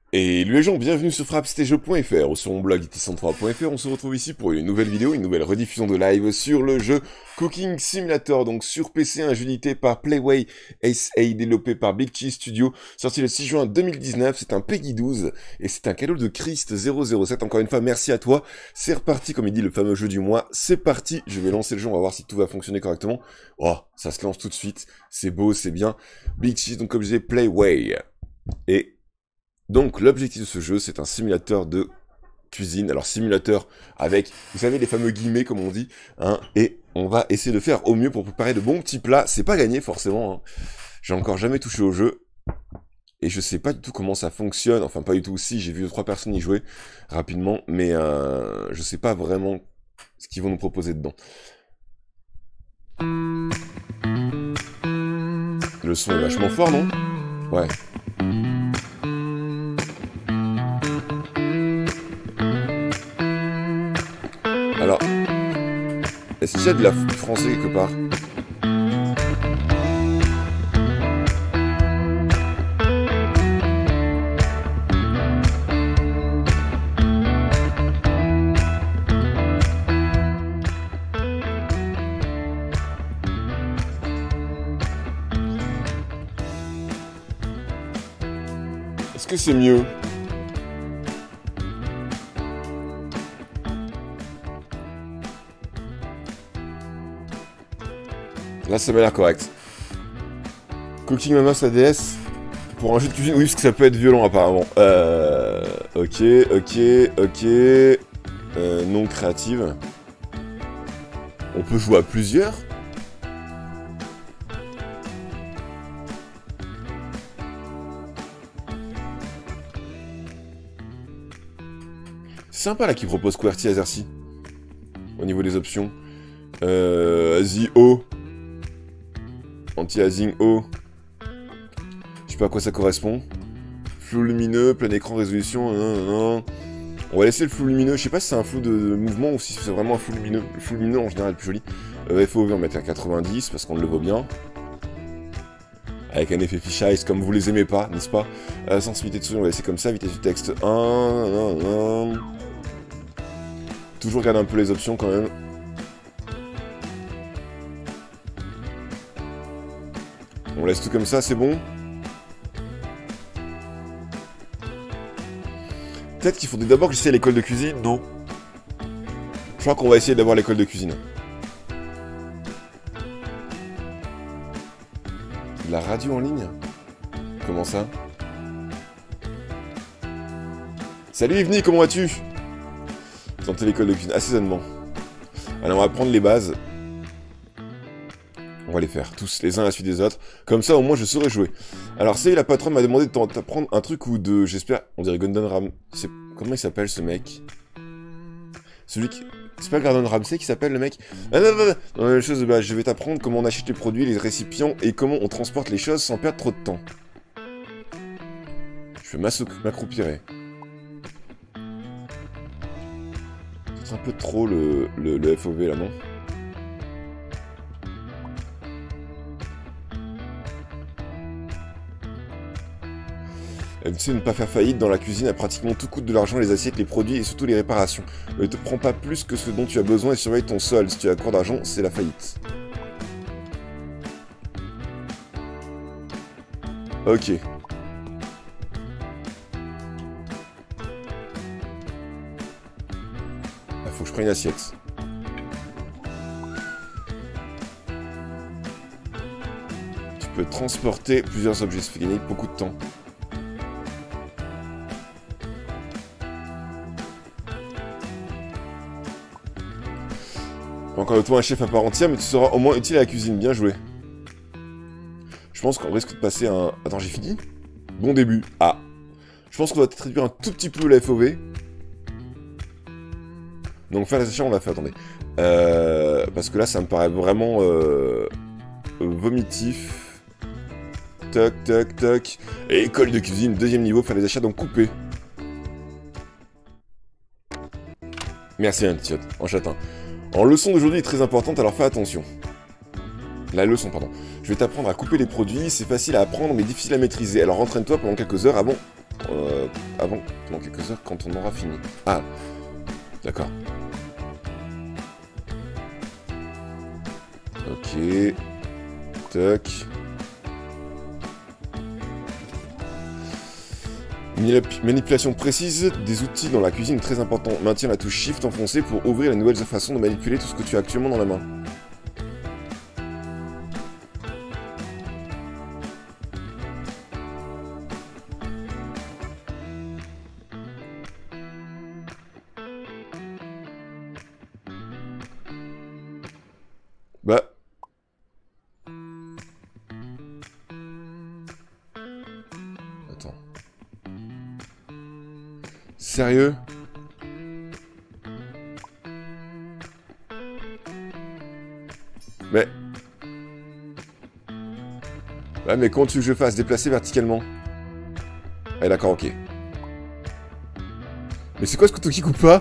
Et les gens, bienvenue sur frappstagejeux.fr ou sur mon blog it103.fr. On se retrouve ici pour une nouvelle vidéo, une nouvelle rediffusion de live sur le jeu Cooking Simulator, donc sur PC, un jeu édité par Playway SA, développé par Big Cheese Studio, sorti le 6 juin 2019. C'est un PEGI 12 et c'est un cadeau de Christ007. Encore une fois, merci à toi. C'est reparti, comme il dit le fameux jeu du mois. C'est parti, je vais lancer le jeu, on va voir si tout va fonctionner correctement. Oh, ça se lance tout de suite, c'est beau, c'est bien. Big Cheese, donc comme je disais, Playway. Et donc l'objectif de ce jeu, c'est un simulateur de cuisine. Alors simulateur avec, vous savez, les fameux guillemets comme on dit, hein, et on va essayer de faire au mieux pour préparer de bons petits plats. C'est pas gagné forcément, hein. J'ai encore jamais touché au jeu, et je sais pas du tout comment ça fonctionne, enfin pas du tout, si j'ai vu 2-3 personnes y jouer rapidement, mais je sais pas vraiment ce qu'ils vont nous proposer dedans. Le son est vachement fort, non? Ouais. Alors, est-ce qu'il y a de la français quelque part? Est-ce que c'est mieux? Là, ça m'a l'air correct. Cooking Mama ADS pour un jeu de cuisine, oui, parce que ça peut être violent apparemment. Ok. Non créative. On peut jouer à plusieurs. C'est sympa là qui propose QWERTY Azerty. Au niveau des options. ASI O. Anti-aliasing O. Je sais pas à quoi ça correspond. Flou lumineux, plein écran, résolution. On va laisser le flou lumineux. Je sais pas si c'est un flou de mouvement ou si c'est vraiment un flou lumineux. Le flou lumineux en général est plus joli. FOV on va mettre à 90 parce qu'on le vaut bien. Avec un effet fisheye comme vous les aimez pas, n'est-ce pas? Sensibilité de souris on va laisser comme ça. Vitesse du texte 1. Toujours regarder un peu les options quand même. On laisse tout comme ça, c'est bon? Peut-être qu'il faudrait d'abord que j'essaie l'école de cuisine, non? Je crois qu'on va essayer d'avoir l'école de cuisine. La radio en ligne? Comment ça? Salut Yvny, comment vas-tu? Tenter l'école de cuisine, assaisonnement. Alors on va prendre les bases. On va les faire tous les uns à la suite des autres. Comme ça, au moins, je saurai jouer. Alors, c'est la patronne m'a demandé de t'apprendre un truc ou deux. J'espère. On dirait Gordon Ramsay. Comment il s'appelle ce mec? Celui qui. C'est pas Gordon Ramsay qui s'appelle le mec? Ah non, non, non. Non, la même chose, bah, je vais t'apprendre comment on achète les produits, les récipients et comment on transporte les choses sans perdre trop de temps. Je vais m'accroupirer. C'est un peu trop le FOV là, non? Tu sais, ne pas faire faillite dans la cuisine, à pratiquement tout coûte de l'argent, les assiettes, les produits et surtout les réparations. Ne te prends pas plus que ce dont tu as besoin et surveille ton sol. Si tu as court d'argent, c'est la faillite. Ok. Ah, faut que je prenne une assiette. Tu peux transporter plusieurs objets, ça fait gagner beaucoup de temps. Encore de toi un chef à part entière, mais tu seras au moins utile à la cuisine. Bien joué. Je pense qu'on risque de passer un... Attends, j'ai fini? Bon début. Ah. Je pense qu'on doit réduire un tout petit peu la FOV. Donc faire les achats, on l'a fait, attendez. Parce que là, ça me paraît vraiment vomitif. Toc, toc, toc. Et école de cuisine, deuxième niveau, faire les achats, donc couper. Merci, un petit en châtain. En leçon d'aujourd'hui est très importante, alors fais attention. La leçon, pardon. Je vais t'apprendre à couper les produits, c'est facile à apprendre mais difficile à maîtriser. Alors entraîne-toi pendant quelques heures avant avant, dans quelques heures, quand on aura fini. Ah, d'accord. Ok. Tac. Manipulation précise des outils dans la cuisine est très important. Maintiens la touche Shift enfoncée pour ouvrir les nouvelles façons de manipuler tout ce que tu as actuellement dans la main. Bah... Attends. Sérieux? Mais... Ouais, mais comment tu veux que je fasse? Déplacer verticalement? Ah d'accord, ok. Mais c'est quoi ce couteau qui coupe pas?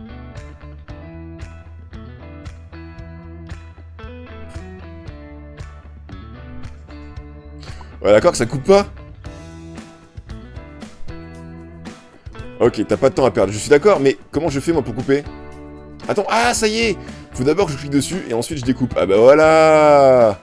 Ouais d'accord que ça coupe pas? Ok, t'as pas de temps à perdre, je suis d'accord, mais comment je fais moi pour couper? Attends, ah ça y est! Faut d'abord que je clique dessus et ensuite je découpe. Ah bah voilà!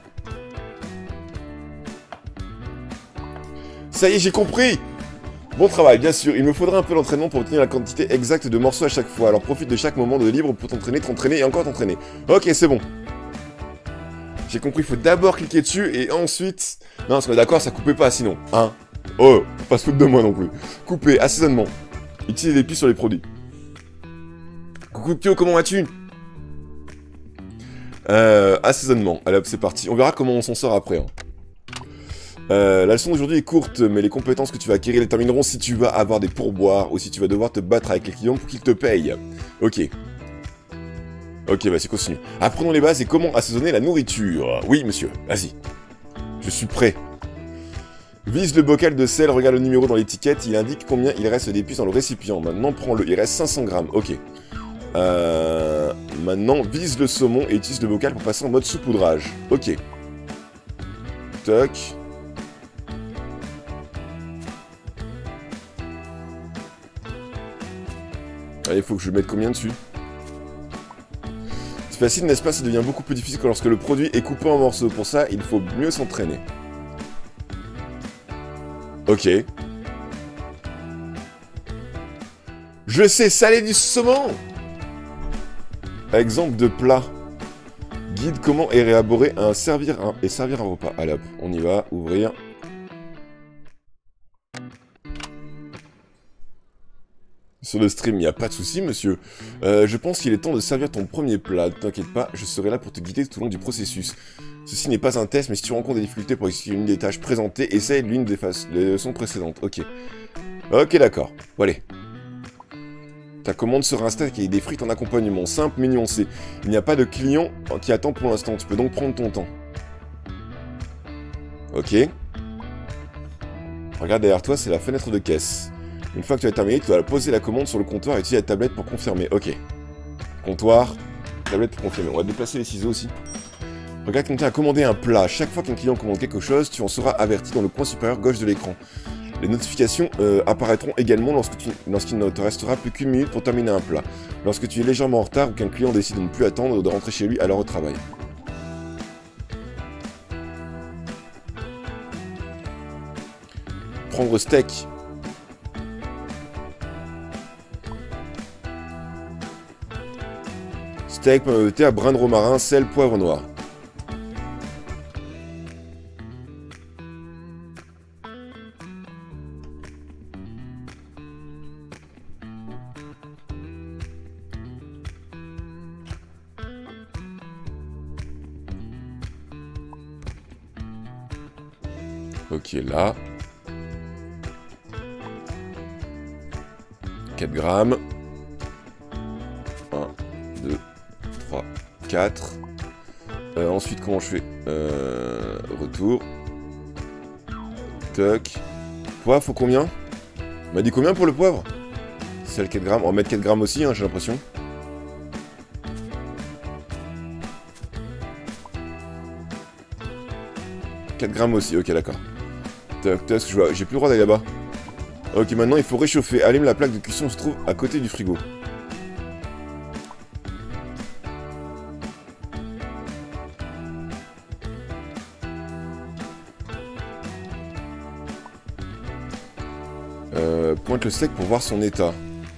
Ça y est, j'ai compris! Bon travail, bien sûr, il me faudra un peu d'entraînement pour obtenir la quantité exacte de morceaux à chaque fois, alors profite de chaque moment de libre pour t'entraîner et encore t'entraîner. Ok, c'est bon. J'ai compris, il faut d'abord cliquer dessus et ensuite... Non, parce qu'on est d'accord, ça coupait pas sinon. Hein? Oh, faut pas se foutre de moi non plus. Couper, assaisonnement. Utiliser des pistes sur les produits. Coucou Kyo, comment vas-tu? Assaisonnement. Allez hop, c'est parti. On verra comment on s'en sort après. Hein. La leçon d'aujourd'hui est courte, mais les compétences que tu vas acquérir détermineront si tu vas avoir des pourboires ou si tu vas devoir te battre avec les clients pour qu'ils te payent. Ok. Ok, vas-y, continue. Apprenons les bases et comment assaisonner la nourriture. Oui, monsieur, vas-y. Je suis prêt. Vise le bocal de sel, regarde le numéro dans l'étiquette, il indique combien il reste d'épices dans le récipient. Maintenant, prends-le, il reste 500 grammes, ok. Maintenant, vise le saumon et utilise le bocal pour passer en mode saupoudrage. Ok. Toc. Allez, il faut que je mette combien dessus? C'est facile, n'est-ce pas? Ça devient beaucoup plus difficile que lorsque le produit est coupé en morceaux. Pour ça, il faut mieux s'entraîner. Ok. Je sais saler du saumon! Exemple de plat. Guide comment élaborer servir un repas. Allez hop, on y va, ouvrir. Sur le stream, il n'y a pas de souci, monsieur. Je pense qu'il est temps de servir ton premier plat. Ne t'inquiète pas, je serai là pour te guider tout au long du processus. Ceci n'est pas un test, mais si tu rencontres des difficultés pour exécuter une des tâches présentées, essaye l'une des leçons précédentes. Ok. Ok, d'accord. Bon, allez. Ta commande sera un steak avec des frites en accompagnement. Simple, mais nuancé. Il n'y a pas de client qui attend pour l'instant. Tu peux donc prendre ton temps. Ok. Regarde derrière toi, c'est la fenêtre de caisse. Une fois que tu as terminé, tu dois poser la commande sur le comptoir et utiliser la tablette pour confirmer. Ok. Comptoir, tablette pour confirmer. On va déplacer les ciseaux aussi. Regarde quelqu'un a commandé un plat. Chaque fois qu'un client commande quelque chose, tu en seras averti dans le coin supérieur gauche de l'écran. Les notifications apparaîtront également lorsqu'il ne te restera plus qu'une minute pour terminer un plat. Lorsque tu es légèrement en retard ou qu'un client décide de ne plus attendre ou de rentrer chez lui à l'heure au travail. Prendre steak. Steak, pomme de terre, brin de romarin, sel, poivre noir. Ok, là. 4 grammes. 1, 2, 3, 4. Ensuite, comment je fais? Retour. Toc. Poivre, faut combien? On m'a dit combien pour le poivre? C'est le 4 grammes. On va mettre 4 grammes aussi, hein, j'ai l'impression. Grammes aussi, ok, d'accord. Toc, toc, j'ai plus le droit d'aller là-bas. Ok, maintenant il faut réchauffer. Allume la plaque de cuisson se trouve à côté du frigo. Pointe le steak pour voir son état.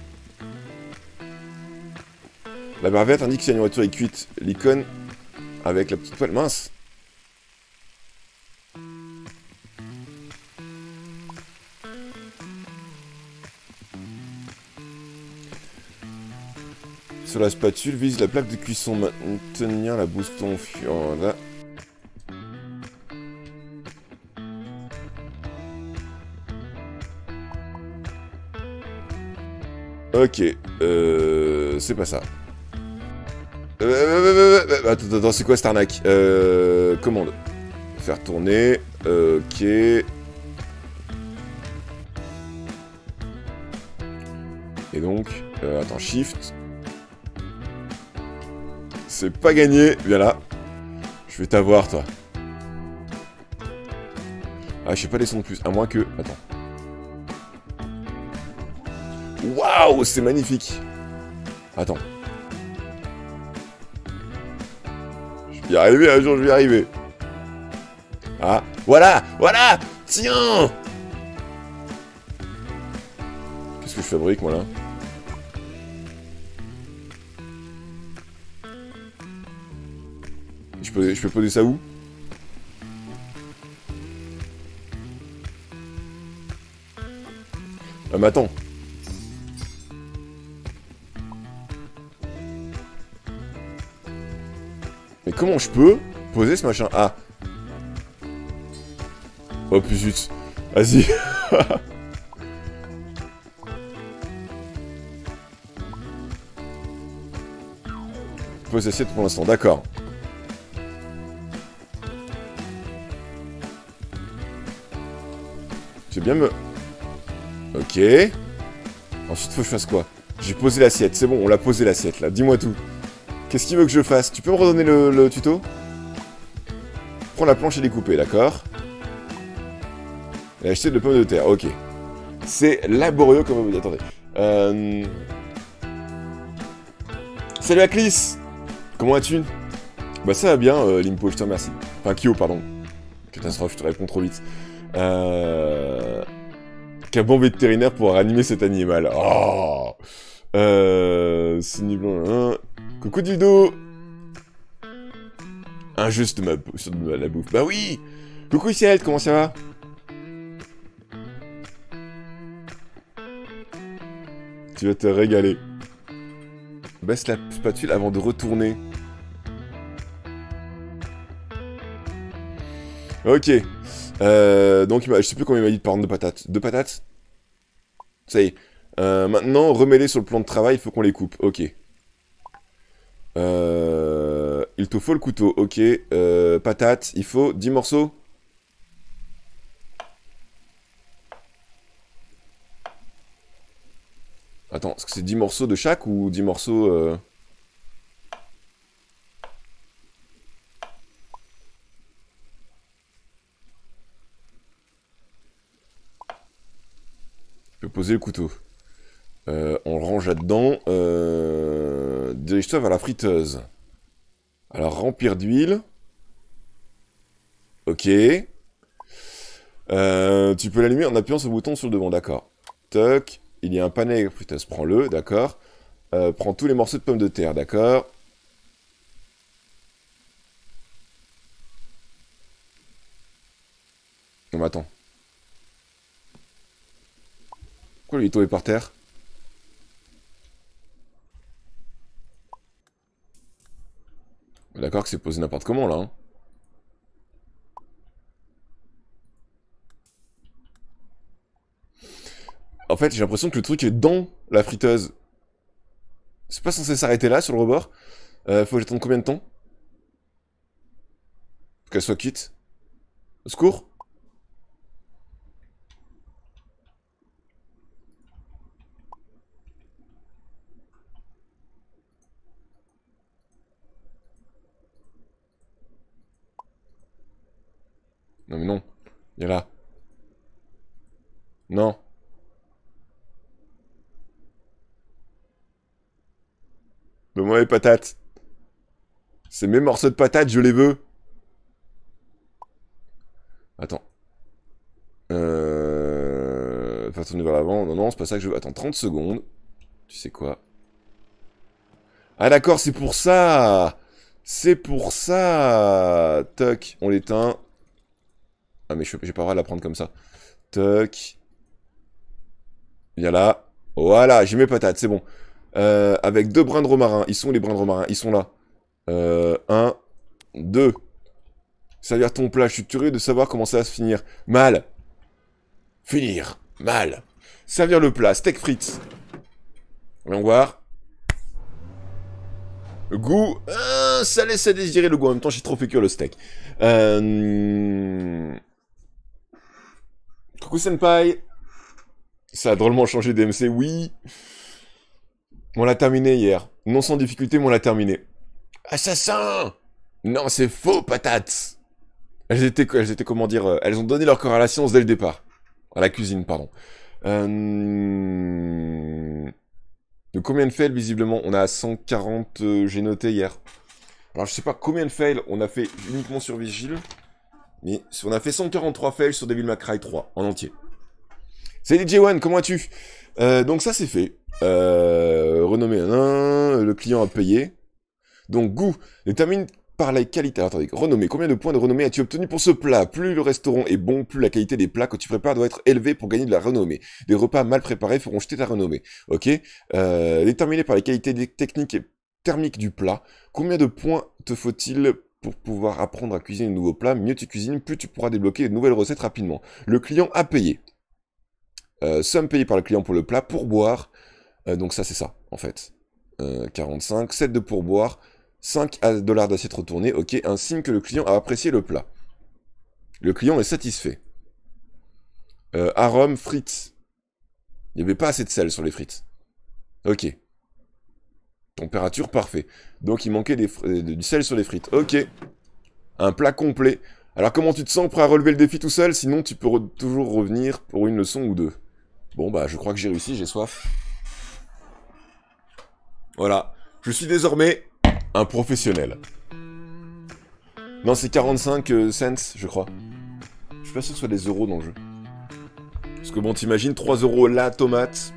La barre verte indique si la nourriture est cuite. L'icône avec la petite poêle mince. Sur la spatule, vise la plaque de cuisson. Maintenir la bouston là. Ok, c'est pas ça. Attends, c'est quoi cette arnaque? Commande. Faire tourner. Ok. Et donc, attends, shift. C'est pas gagné. Viens là. Je vais t'avoir, toi. Ah, je sais pas descendre plus. À moins que... Attends. Waouh, c'est magnifique. Attends. Je vais y arriver, un jour je vais y arriver. Ah, voilà, voilà. Tiens. Qu'est-ce que je fabrique, moi, là? Je peux poser ça où? Ah, mais attends. Mais comment je peux poser ce machin? Ah. Oh, plus zut. Vas-y. Pose assiette pour l'instant, d'accord. C'est bien me... Ok. Ensuite, faut que je fasse quoi? J'ai posé l'assiette, c'est bon, on l'a posé l'assiette, là. Dis-moi tout. Qu'est-ce qu'il veut que je fasse? Tu peux me redonner le tuto? Prends la planche et découper, d'accord. Et acheter de pommes de terre, ok. C'est laborieux comme... Attendez. Salut Aclis! Comment vas-tu? Bah ça va bien, Limpo, je te remercie. Enfin, Kyo, pardon. Catastrophe, je te réponds trop vite. Qu'un bon vétérinaire pour réanimer cet animal. Oh. Signe blanc. Coucou Dildo. Injuste de la bouffe. Bah oui. Coucou Ciel, comment ça va? Tu vas te régaler. Baisse la spatule avant de retourner. Ok. Donc, je sais plus combien il m'a dit de prendre de patates. Deux patates? Ça y est. Maintenant, remets-les sur le plan de travail, il faut qu'on les coupe. Ok. Il te faut le couteau. Ok. Patates, il faut 10 morceaux. Attends, est-ce que c'est 10 morceaux de chaque ou 10 morceaux... Je peux poser le couteau. On le range là-dedans. Dirige-toi vers la friteuse. Alors, remplir d'huile. Ok. Tu peux l'allumer en appuyant sur le bouton sur le devant, d'accord. Toc. Il y a un panel avec friteuse, prends-le, d'accord. Prends tous les morceaux de pommes de terre, d'accord. Non mais attends. Pourquoi lui est tombé par terre? D'accord que c'est posé n'importe comment là. Hein. En fait, j'ai l'impression que le truc est dans la friteuse. C'est pas censé s'arrêter là, sur le rebord. Faut que j'attende combien de temps? Faut qu'elle soit cuite. Au secours? Non mais non. Il est là. Non. Donne-moi les patates. C'est mes morceaux de patates, je les veux. Attends. Faire tourner vers l'avant. Non, non, c'est pas ça que je veux. Attends, 30 secondes. Tu sais quoi? Ah d'accord, c'est pour ça. C'est pour ça. Toc, on l'éteint. Ah mais j'ai pas le droit de la prendre comme ça. Toc. Viens là. Voilà, j'ai mes patates, c'est bon. Avec 2 brins de romarin. Ils sont où les brins de romarin? Ils sont là. 1, 2. Servir ton plat. Je suis curieux de savoir comment ça va se finir. Mal. Finir. Mal. Servir le plat. Steak frites. Voyons voir. Le goût. Ça laisse à désirer le goût. En même temps, j'ai trop fait cuire le steak. Coucou Senpai. Ça a drôlement changé DMC, oui. On l'a terminé hier. Non sans difficulté, mais on l'a terminé. Assassin! Non, c'est faux, patates! Elles étaient, comment dire, elles ont donné leur corrélation dès le départ. À la cuisine, pardon. De combien de fails, visiblement? On a 140, j'ai noté hier. Alors, je sais pas combien de fails on a fait uniquement sur Vigil. Mais on a fait 143 fails sur Devil May Cry 3, en entier. Salut J1, comment vas-tu? Donc ça c'est fait. Renommé 1, le client a payé. Donc goût, détermine par la qualité. Alors, attendez, renommée, combien de points de renommée as-tu obtenu pour ce plat? Plus le restaurant est bon, plus la qualité des plats que tu prépares doit être élevée pour gagner de la renommée. Des repas mal préparés feront jeter ta renommée. Ok. Déterminé par les qualités techniques et thermiques du plat. Combien de points te faut-il pour pouvoir apprendre à cuisiner de nouveaux plats? Mieux tu cuisines, plus tu pourras débloquer de nouvelles recettes rapidement. Le client a payé. Somme payée par le client pour le plat, pourboire, donc ça c'est ça, en fait. 45, 7 de pourboire, 5 $ d'assiette retournée, ok, un signe que le client a apprécié le plat. Le client est satisfait. Arôme, frites. Il n'y avait pas assez de sel sur les frites. Ok. Température, parfait. Donc il manquait du sel sur les frites, ok. Un plat complet. Alors comment tu te sens, prêt à relever le défi tout seul? Sinon tu peux toujours revenir pour une leçon ou deux. Bon bah je crois que j'ai réussi, j'ai soif. Voilà, je suis désormais un professionnel. Non c'est 45 cents je crois. Je suis pas sûr que ce soit des euros dans le jeu. Parce que bon t'imagines 3 € la tomate.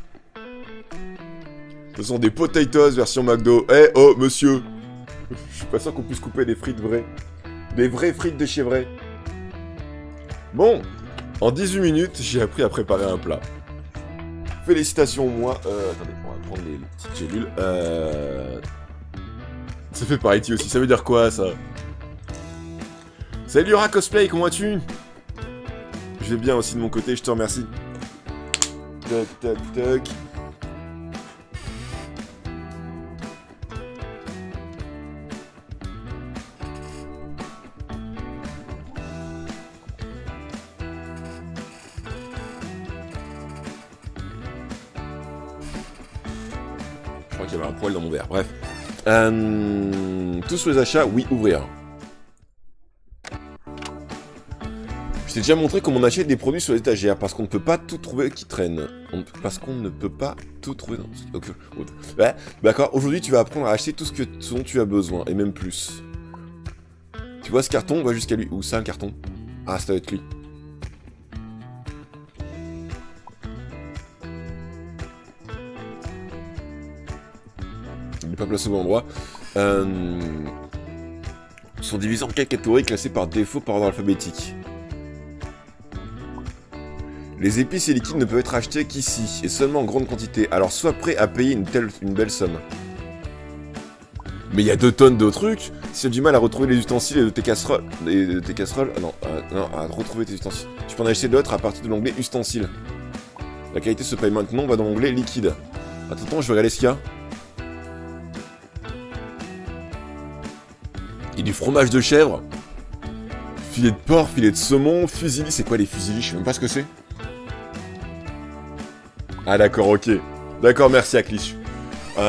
Ce sont des potatoes version McDo. Eh oh monsieur. Je suis pas sûr qu'on puisse couper des frites vraies. Des vraies frites de chez vrai. Bon. En 18 minutes, j'ai appris à préparer un plat. Félicitations, moi. Attendez, on va prendre les petites gélules. Ça fait par IT aussi. Ça veut dire quoi, ça? Salut, Yura Cosplay, comment vas-tu? Je vais bien aussi de mon côté, je te remercie. Toc, toc, toc. Je crois qu'il y avait un poil dans mon verre, bref. Tous les achats, oui, ouvrir. Je t'ai déjà montré comment on achète des produits sur les étagères, parce qu'on ne peut pas tout trouver qui traîne. Parce qu'on ne peut pas tout trouver dans... Okay. Ouais, d'accord, aujourd'hui tu vas apprendre à acheter tout ce dont tu as besoin, et même plus. Tu vois ce carton, on va jusqu'à lui. Où ça, un carton? Ah, ça doit être lui. Il n'est pas placé au bon endroit. Sont divisés en 4 catégories classées par défaut par ordre alphabétique. Les épices et liquides ne peuvent être achetés qu'ici, et seulement en grande quantité. Alors sois prêt à payer une belle somme. Mais il y a 2 tonnes de trucs. Si tu as du mal à retrouver les ustensiles et de tes casseroles... Ah non, non, à retrouver tes ustensiles. Tu peux en acheter d'autres à partir de l'onglet ustensiles. La qualité se paye maintenant, va dans l'onglet liquide. Attends, je vais regarder ce qu'il y a. Il y a du fromage de chèvre. Filet de porc, filet de saumon, fusilli. C'est quoi les fusillis? Je sais même pas ce que c'est. Ah d'accord, ok. D'accord, merci Aklich.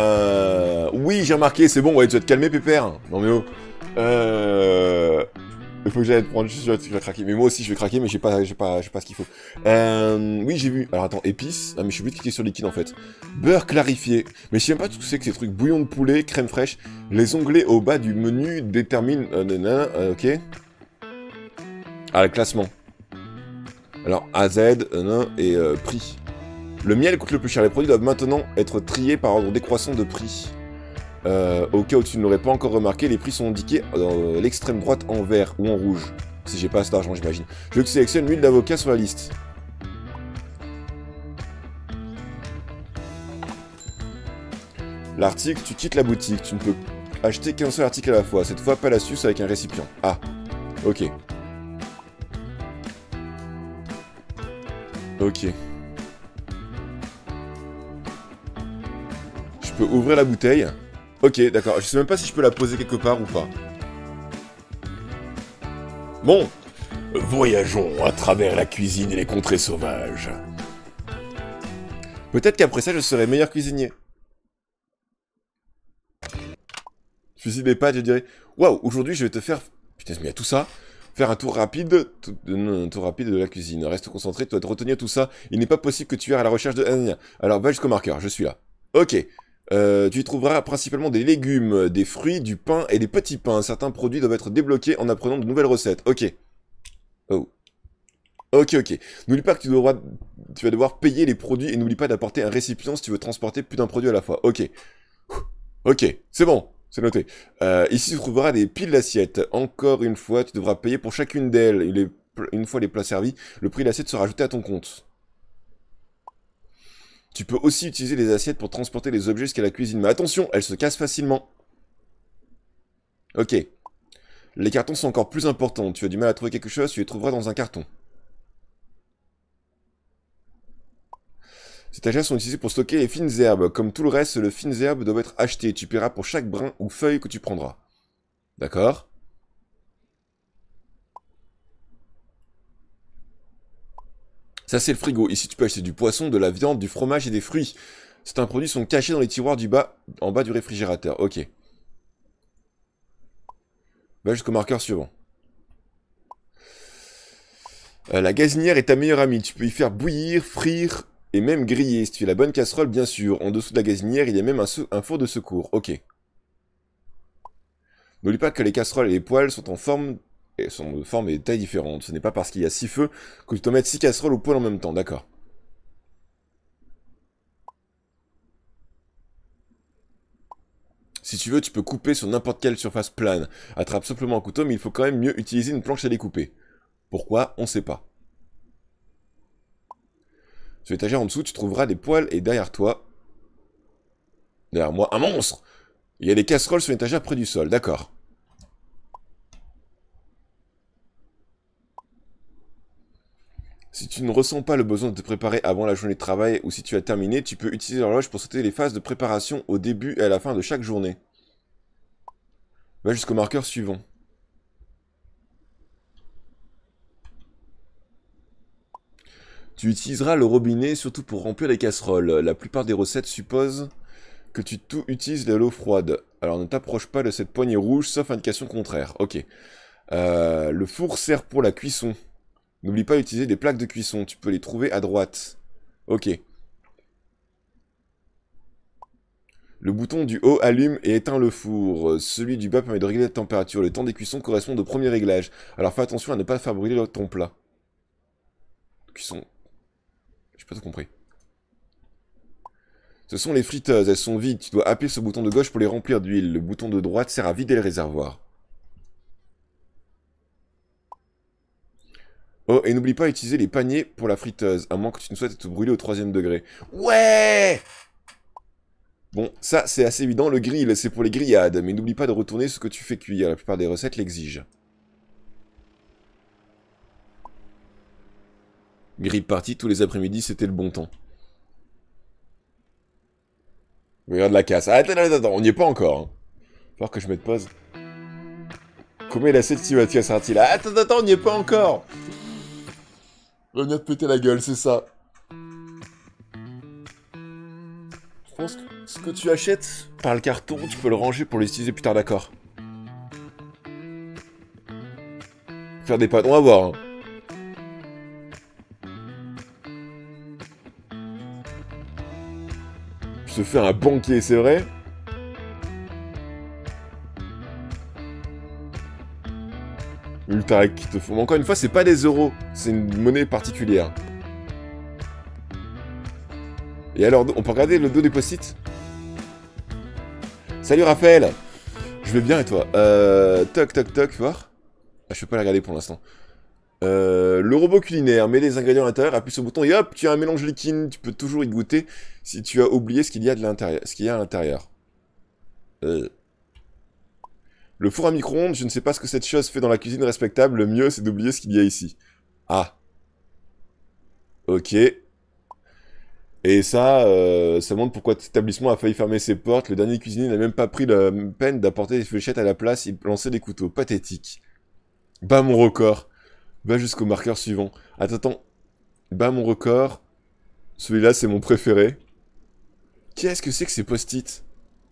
Oui, j'ai remarqué, c'est bon, ouais, tu vas te calmer, pépère. Non mais oh. Il faut que j'aille te prendre, je suis sûr que tu vas craquer. Mais moi aussi, je vais craquer, mais j'ai pas ce qu'il faut. Oui, j'ai vu. Alors attends, épices. Ah, mais je suis obligé de cliquer sur liquide en fait. Beurre clarifié. Mais je sais même pas tout ce que c'est que ces trucs. Bouillon de poulet, crème fraîche. Les onglets au bas du menu déterminent. Ok. Ah, le classement. Alors, AZ, et prix. Le miel coûte le plus cher. Les produits doivent maintenant être triés par ordre décroissant de prix. Au cas où tu ne l'aurais pas encore remarqué, les prix sont indiqués dans l'extrême droite en vert ou en rouge. Si j'ai pas assez d'argent, j'imagine. Je veux que tu sélectionnes l'huile d'avocat sur la liste. L'article, tu quittes la boutique. Tu ne peux acheter qu'un seul article à la fois. Cette fois, pas l'astuce avec un récipient. Ah, ok. Ok. Je peux ouvrir la bouteille. Ok, d'accord. Je sais même pas si je peux la poser quelque part ou pas. Bon, voyageons à travers la cuisine et les contrées sauvages. Peut-être qu'après ça, je serai meilleur cuisinier. Fusil des pâtes, je dirais. Waouh, aujourd'hui, je vais te faire... Putain, mais il y a tout ça. Faire un tour rapide, de la cuisine. Reste concentré, tu dois te retenir tout ça. Il n'est pas possible que tu ailles à la recherche de... Alors, va jusqu'au marqueur, je suis là. Ok. Tu y trouveras principalement des légumes, des fruits, du pain et des petits pains. Certains produits doivent être débloqués en apprenant de nouvelles recettes. Ok. Oh. Ok, ok. N'oublie pas que tu vas devoir payer les produits et n'oublie pas d'apporter un récipient si tu veux transporter plus d'un produit à la fois. Ok. Ok, c'est bon. C'est noté. Ici, tu trouveras des piles d'assiettes. Encore une fois, tu devras payer pour chacune d'elles. Une fois les plats servis, le prix de l'assiette sera ajouté à ton compte. Tu peux aussi utiliser les assiettes pour transporter les objets jusqu'à la cuisine. Mais attention, elles se cassent facilement. Ok. Les cartons sont encore plus importants. Tu as du mal à trouver quelque chose, tu les trouveras dans un carton. Ces étagères sont utilisées pour stocker les fines herbes. Comme tout le reste, les fines herbes doivent être achetées. Tu paieras pour chaque brin ou feuille que tu prendras. D'accord? Ça, c'est le frigo. Ici, tu peux acheter du poisson, de la viande, du fromage et des fruits. Certains produits sont cachés dans les tiroirs en bas du réfrigérateur. Ok. Va jusqu'au marqueur suivant. La gazinière est ta meilleure amie. Tu peux y faire bouillir, frire et même griller. Si tu as la bonne casserole, bien sûr. En dessous de la gazinière, il y a même un four de secours. Ok. N'oublie pas que les casseroles et les poêles sont de forme et de taille différentes. Ce n'est pas parce qu'il y a 6 feux que tu dois mettre 6 casseroles au poêle en même temps. D'accord. Si tu veux, tu peux couper sur n'importe quelle surface plane. Attrape simplement un couteau, mais il faut quand même mieux utiliser une planche à découper. Pourquoi? On sait pas. Sur l'étagère en dessous, tu trouveras des poêles et derrière moi, un monstre! Il y a des casseroles sur l'étagère près du sol, d'accord. Si tu ne ressens pas le besoin de te préparer avant la journée de travail ou si tu as terminé, tu peux utiliser l'horloge pour sauter les phases de préparation au début et à la fin de chaque journée. Va jusqu'au marqueur suivant. Tu utiliseras le robinet surtout pour remplir les casseroles. La plupart des recettes supposent que tu utilises de l'eau froide. Alors ne t'approche pas de cette poignée rouge sauf indication contraire. Ok. Le four sert pour la cuisson. N'oublie pas d'utiliser des plaques de cuisson. Tu peux les trouver à droite. Ok. Le bouton du haut allume et éteint le four. Celui du bas permet de régler la température. Le temps des cuissons correspond au premier réglage. Alors fais attention à ne pas faire brûler ton plat. Cuisson. J'ai pas tout compris. Ce sont les friteuses, elles sont vides. Tu dois appuyer sur le bouton de gauche pour les remplir d'huile. Le bouton de droite sert à vider le réservoir. Oh, et n'oublie pas d'utiliser les paniers pour la friteuse, à moins que tu ne souhaites être brûlé au 3e degré. Ouais! Bon, ça, c'est assez évident. Le grill, c'est pour les grillades. Mais n'oublie pas de retourner ce que tu fais cuire. La plupart des recettes l'exigent. Grill party, tous les après-midi, c'était le bon temps. Regarde la casse. Ah, attends, on n'y est pas encore. Hein. Faut voir que je mette pause. Combien la 7 Sylvatia sorti là? Attends, on n'y est pas encore. On vient de péter la gueule, c'est ça. Je pense que ce que tu achètes par le carton, tu peux le ranger pour l'utiliser plus tard, d'accord. Faire des pâtes, on va voir. Hein. Je te fais un banquier, c'est vrai? Ultra qui te faut. Mais encore une fois, c'est pas des euros, c'est une monnaie particulière. Et alors, on peut regarder le dos des post-it? Salut Raphaël! Je vais bien et toi? Toc toc toc, voir? Ah, je peux pas la regarder pour l'instant. Le robot culinaire, mets les ingrédients à l'intérieur, appuie sur le bouton et hop, tu as un mélange liquide, tu peux toujours y goûter si tu as oublié ce qu'il y a de l'intérieur, ce qu'il y a à l'intérieur. Le four à micro-ondes, je ne sais pas ce que cette chose fait dans la cuisine respectable, le mieux c'est d'oublier ce qu'il y a ici. Ah. Ok. Et ça, ça montre pourquoi cet établissement a failli fermer ses portes. Le dernier cuisinier n'a même pas pris la peine d'apporter des fléchettes à la place, il lançait des couteaux. Pathétique. Bas mon record. Va jusqu'au marqueur suivant. Attends. Bas mon record. Celui-là, c'est mon préféré. Qu'est-ce que c'est que ces post-it?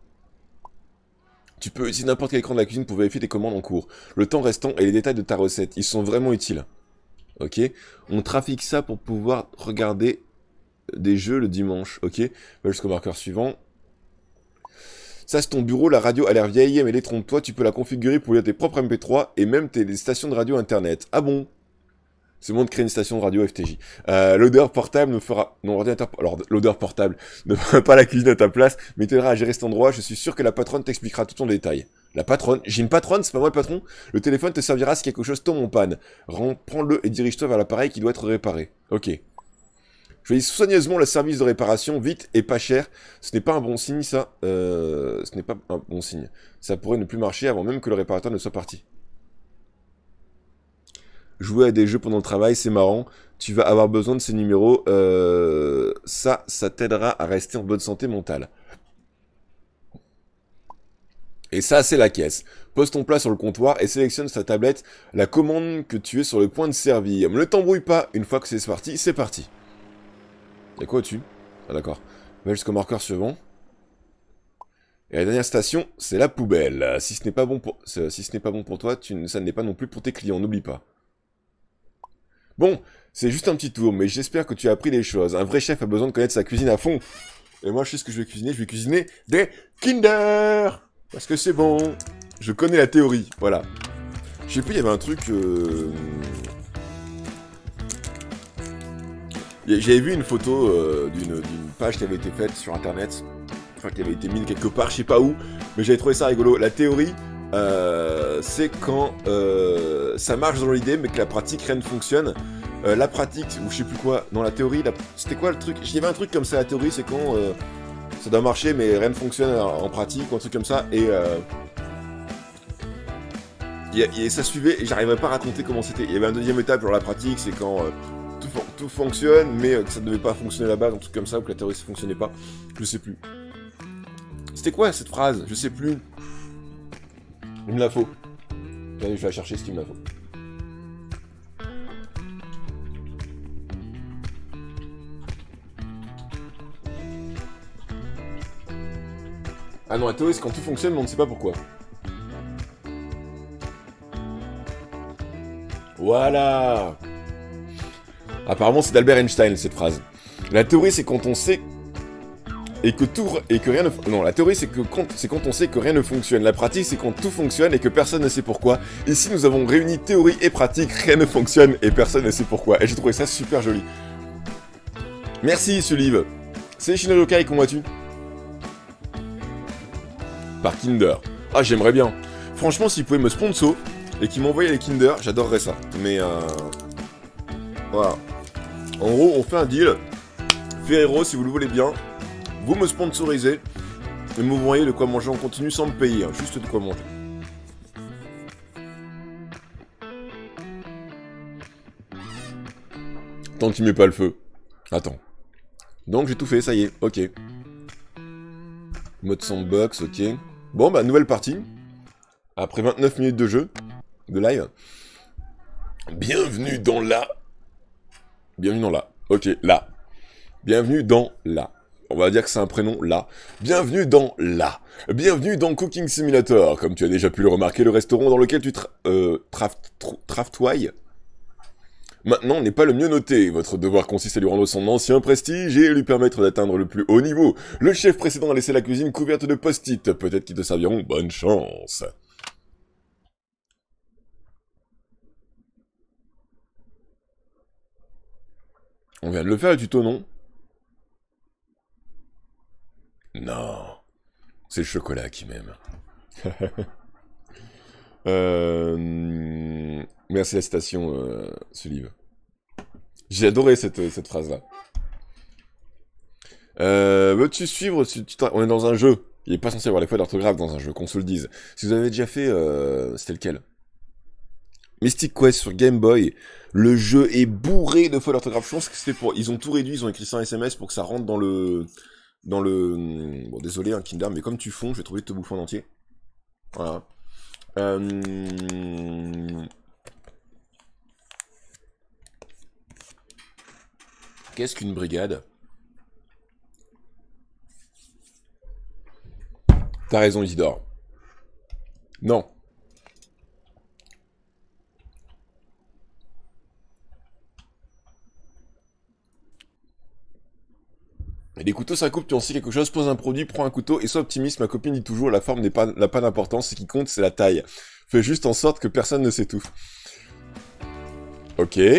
Tu peux utiliser n'importe quel écran de la cuisine pour vérifier tes commandes en cours. Le temps restant et les détails de ta recette. Ils sont vraiment utiles. Ok. On trafique ça pour pouvoir regarder des jeux le dimanche. Ok. Va jusqu'au marqueur suivant. Ça, c'est ton bureau, la radio a l'air vieille, mais détrompe-toi, tu peux la configurer pour lire tes propres MP3 et même tes stations de radio internet. Ah bon? C'est bon de créer une station de radio FTJ. L'odeur portable ne fera... Non, ordinateur... Alors, l'odeur portable ne fera pas la cuisine à ta place, mais t'aidera à gérer cet endroit. Je suis sûr que la patronne t'expliquera tout en détail. La patronne? J'ai une patronne, c'est pas moi le patron? Le téléphone te servira si quelque chose tombe en panne. Prends-le et dirige-toi vers l'appareil qui doit être réparé. Ok. Choisis soigneusement le service de réparation, vite et pas cher. Ce n'est pas un bon signe, ça. Ce n'est pas un bon signe. Ça pourrait ne plus marcher avant même que le réparateur ne soit parti. Jouer à des jeux pendant le travail, c'est marrant. Tu vas avoir besoin de ces numéros. Ça t'aidera à rester en bonne santé mentale. Et ça, c'est la caisse. Pose ton plat sur le comptoir et sélectionne sur ta tablette la commande que tu es sur le point de servir. Ne t'embrouille pas. Une fois que c'est parti, c'est parti. Y'a quoi au-dessus? Ah d'accord. Va jusqu'au marqueur suivant. Et la dernière station, c'est la poubelle. Si ce n'est pas bon pour, toi, ça ne l'est pas non plus pour tes clients, n'oublie pas. Bon, c'est juste un petit tour, mais j'espère que tu as appris des choses. Un vrai chef a besoin de connaître sa cuisine à fond. Et moi, je sais ce que je vais cuisiner des Kinder. Parce que c'est bon. Je connais la théorie, voilà. Je sais plus, il y avait un truc... J'avais vu une photo d'une page qui avait été faite sur internet, enfin qui avait été mise quelque part, je sais pas où, mais j'avais trouvé ça rigolo. La théorie, c'est quand ça marche dans l'idée, mais que la pratique, rien ne fonctionne. La pratique, ou je sais plus quoi, dans la théorie, c'était quoi le truc? Il y avait un truc comme ça, la théorie, c'est quand ça doit marcher, mais rien ne fonctionne en pratique, ou un truc comme ça, et ça suivait, et j'arriverais pas à raconter comment c'était. Il y avait un deuxième étape, genre la pratique, c'est quand... tout fonctionne, mais que ça ne devait pas fonctionner là-bas, un truc comme ça, ou que la théorie ne fonctionnait pas. Je sais plus. C'était quoi cette phrase? Je sais plus. Il me la faut. Allez, je vais la chercher ce qu'il me la faut. Ah non, la théorie c'est quand tout fonctionne, mais on ne sait pas pourquoi. Voilà. Apparemment, c'est d'Albert Einstein, cette phrase. La théorie, c'est quand on sait et que rien ne... Non, la théorie, c'est quand on sait que rien ne fonctionne. La pratique, c'est quand tout fonctionne et que personne ne sait pourquoi. Ici, nous avons réuni théorie et pratique, rien ne fonctionne et personne ne sait pourquoi. Et j'ai trouvé ça super joli. Merci, Sulive. C'est Shinodokai, comment vas-tu? Par Kinder. Ah, j'aimerais bien. Franchement, s'ils pouvaient me sponsor et qu'ils m'envoyaient les Kinder, j'adorerais ça. Mais, voilà. En gros, on fait un deal. Ferrero, si vous le voulez bien, vous me sponsorisez et vous voyez de quoi manger en continu sans me payer, hein, juste de quoi manger. Tant qu'il met pas le feu. Attends. Donc j'ai tout fait, ça y est, ok. Mode sandbox, ok. Bon, bah nouvelle partie. Après 29 minutes de jeu, de live. Bienvenue dans la... Bienvenue dans la... Ok, là. Bienvenue dans la... On va dire que c'est un prénom, La. Bienvenue dans La. Bienvenue dans Cooking Simulator. Comme tu as déjà pu le remarquer, le restaurant dans lequel tu traftoies maintenant n'est pas le mieux noté. Votre devoir consiste à lui rendre son ancien prestige et lui permettre d'atteindre le plus haut niveau. Le chef précédent a laissé la cuisine couverte de post-it. Peut-être qu'ils te serviront bonne chance. On vient de le faire le tuto, non? Non. C'est le chocolat qui m'aime. Merci la citation, ce livre. J'ai adoré cette phrase-là. Veux-tu suivre on est dans un jeu. Il est pas censé y avoir les fautes d'orthographe dans un jeu, qu'on se le dise. Si vous avez déjà fait... c'était lequel? Mystic Quest sur Game Boy. Le jeu est bourré de fautes d'orthographe. Je pense que c'était pour... Ils ont tout réduit, ils ont écrit ça en SMS pour que ça rentre dans le... Bon, désolé, hein, Kinder, mais comme tu fonds, je vais trouver de te bouffer en entier. Voilà. Qu'est-ce qu'une brigade? T'as raison, Isidore. Non. Et les couteaux, ça coupe, tu en sais quelque chose, pose un produit, prends un couteau, et sois optimiste, ma copine dit toujours, la forme n'a pas d'importance, ce qui compte, c'est la taille. Fais juste en sorte que personne ne s'étouffe. Ok.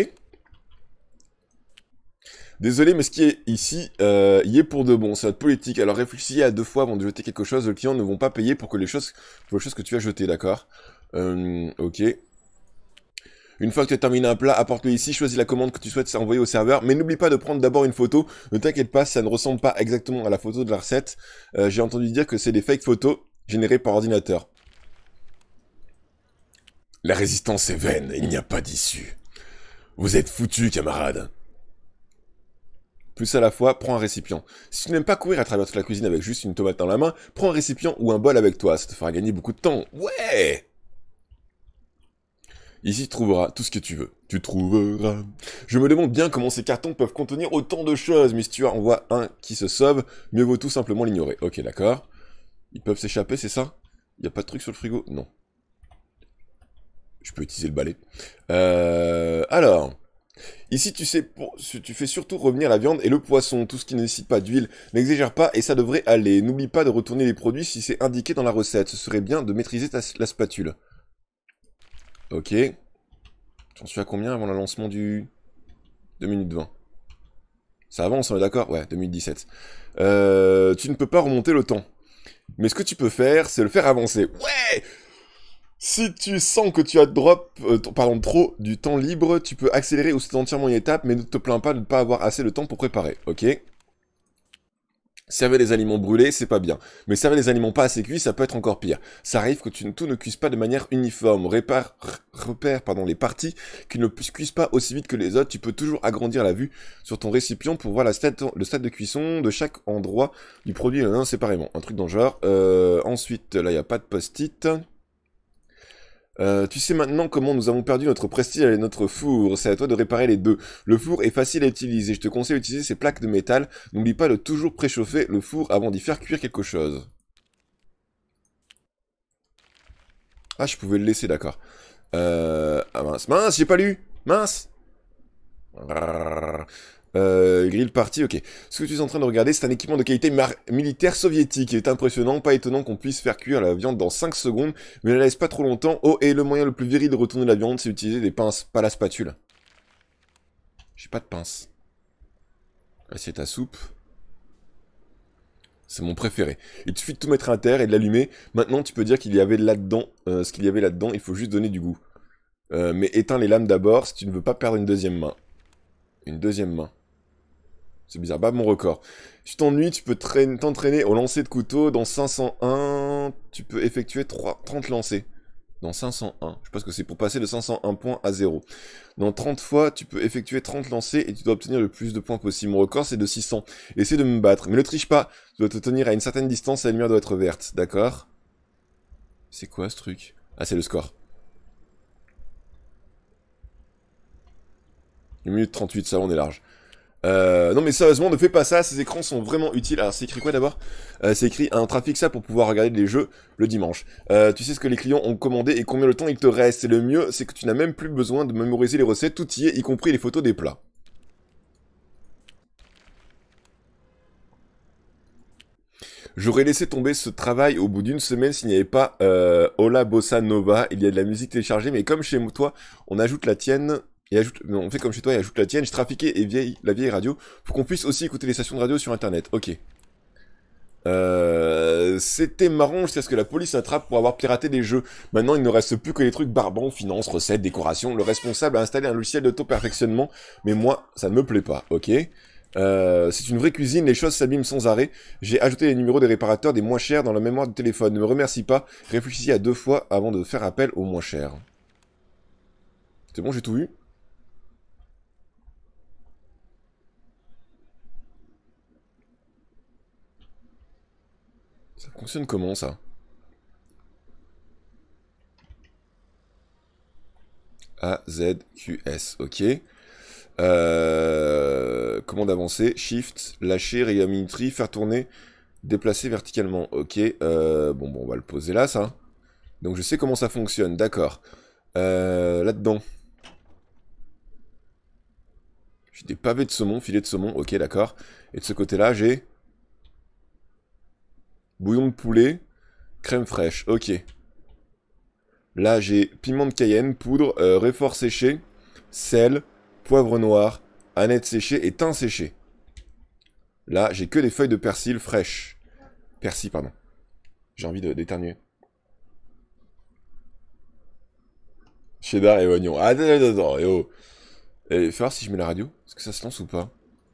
Désolé, mais ce qui est ici, y est pour de bon, c'est notre politique. Alors réfléchis à 2 fois avant de jeter quelque chose, les clients ne vont pas payer pour les choses que tu as jetées, d'accord? Ok. Une fois que tu as terminé un plat, apporte-le ici, choisis la commande que tu souhaites envoyer au serveur, mais n'oublie pas de prendre d'abord une photo. Ne t'inquiète pas, ça ne ressemble pas exactement à la photo de la recette. J'ai entendu dire que c'est des fake photos générées par ordinateur. La résistance est vaine, il n'y a pas d'issue. Vous êtes foutus, camarades. Plus à la fois, prends un récipient. Si tu n'aimes pas courir à travers toute la cuisine avec juste une tomate dans la main, prends un récipient ou un bol avec toi, ça te fera gagner beaucoup de temps. Ouais! Ici, tu trouveras tout ce que tu veux. Tu trouveras... Je me demande bien comment ces cartons peuvent contenir autant de choses, mais si tu en vois un qui se sauve, mieux vaut tout simplement l'ignorer. Ok, d'accord. Ils peuvent s'échapper, c'est ça? Il n'y a pas de truc sur le frigo? Non. Je peux utiliser le balai. Alors... Ici, tu fais surtout revenir la viande et le poisson. Tout ce qui ne nécessite pas d'huile, n'exagère pas et ça devrait aller. N'oublie pas de retourner les produits si c'est indiqué dans la recette. Ce serait bien de maîtriser la spatule. Ok. J'en suis à combien avant le lancement du... 2 minutes 20. Ça avance, on est d'accord? Ouais, 2017. Tu ne peux pas remonter le temps. Mais ce que tu peux faire, c'est le faire avancer. Ouais! Si tu sens que tu as trop du temps libre, tu peux accélérer ou sauter entièrement une étape, mais ne te plains pas de ne pas avoir assez de temps pour préparer, ok? Servir des aliments brûlés, c'est pas bien. Mais servir des aliments pas assez cuits, ça peut être encore pire. Ça arrive que tout ne cuise pas de manière uniforme. Repère les parties qui ne cuisent pas aussi vite que les autres. Tu peux toujours agrandir la vue sur ton récipient pour voir le stade de cuisson de chaque endroit du produit séparément. Un truc dans le genre. Ensuite, là, il n'y a pas de post-it. Tu sais maintenant comment nous avons perdu notre prestige et notre four. C'est à toi de réparer les deux. Le four est facile à utiliser. Je te conseille d'utiliser ces plaques de métal. N'oublie pas de toujours préchauffer le four avant d'y faire cuire quelque chose. Ah, je pouvais le laisser, d'accord. Ah mince, mince, j'ai pas lu. Mince. Grill party, ok. Ce que tu es en train de regarder, c'est un équipement de qualité militaire soviétique. Il est impressionnant, pas étonnant qu'on puisse faire cuire la viande dans 5 secondes, mais ne la laisse pas trop longtemps. Oh, et le moyen le plus viril de retourner la viande, c'est d'utiliser des pinces, pas la spatule. J'ai pas de pince. Assiette à soupe. C'est mon préféré. Il te suffit de tout mettre à terre et de l'allumer. Maintenant, tu peux dire qu'il y avait là-dedans, ce qu'il y avait là-dedans, il faut juste donner du goût. Mais éteins les lames d'abord si tu ne veux pas perdre une deuxième main. Une deuxième main. C'est bizarre, bah mon record. Si tu t'ennuies, tu peux t'entraîner au lancer de couteau. Dans 501, tu peux effectuer 30 lancers. Dans 501, je pense que c'est pour passer de 501 points à 0. Dans 30 fois, tu peux effectuer 30 lancers et tu dois obtenir le plus de points possible. Mon record, c'est de 600. Essaie de me battre, mais ne triche pas. Tu dois te tenir à une certaine distance, la lumière doit être verte, d'accord? C'est quoi ce truc? Ah, c'est le score. 1 minute 38, ça on est large. Non mais sérieusement, ne fais pas ça, ces écrans sont vraiment utiles. Alors c'est écrit quoi d'abord? C'est écrit un trafic ça pour pouvoir regarder les jeux le dimanche. Tu sais ce que les clients ont commandé et combien de temps il te reste. Et le mieux, c'est que tu n'as même plus besoin de mémoriser les recettes, tout y est, y compris les photos des plats. J'aurais laissé tomber ce travail au bout d'une semaine s'il n'y avait pas Hola Bossa Nova. Il y a de la musique téléchargée, mais comme chez toi, on ajoute la tienne. Non, on fait comme chez toi et ajoute la tienne. Je trafiquais la vieille radio pour qu'on puisse aussi écouter les stations de radio sur internet. Ok. C'était marrant jusqu'à ce que la police attrape pour avoir piraté des jeux. Maintenant, il ne reste plus que les trucs barbants, finances, recettes, décorations. Le responsable a installé un logiciel d'auto-perfectionnement, mais moi, ça ne me plaît pas, ok? C'est une vraie cuisine, les choses s'abîment sans arrêt. J'ai ajouté les numéros des réparateurs des moins chers dans la mémoire du téléphone. Ne me remercie pas, réfléchissez à 2 fois avant de faire appel aux moins chers. C'est bon, j'ai tout vu? Ça fonctionne comment, ça? A, Z, Q, S, ok. Commande avancée, Shift, lâcher, réaminuterie, faire tourner, déplacer verticalement, ok. Bon, on va le poser là, ça. Donc je sais comment ça fonctionne, d'accord. Là-dedans. J'ai des pavés de saumon, filets de saumon, ok, d'accord. Et de ce côté-là, j'ai... bouillon de poulet, crème fraîche, ok. Là, j'ai piment de Cayenne, poudre, réfort séché, sel, poivre noir, aneth séchée et thym séché. Là, j'ai que des feuilles de persil fraîches. Persil, pardon. J'ai envie d'éternuer. Cheddar et oignon. Ah, attends, et oh. Fais voir si je mets la radio. Est-ce que ça se lance ou pas?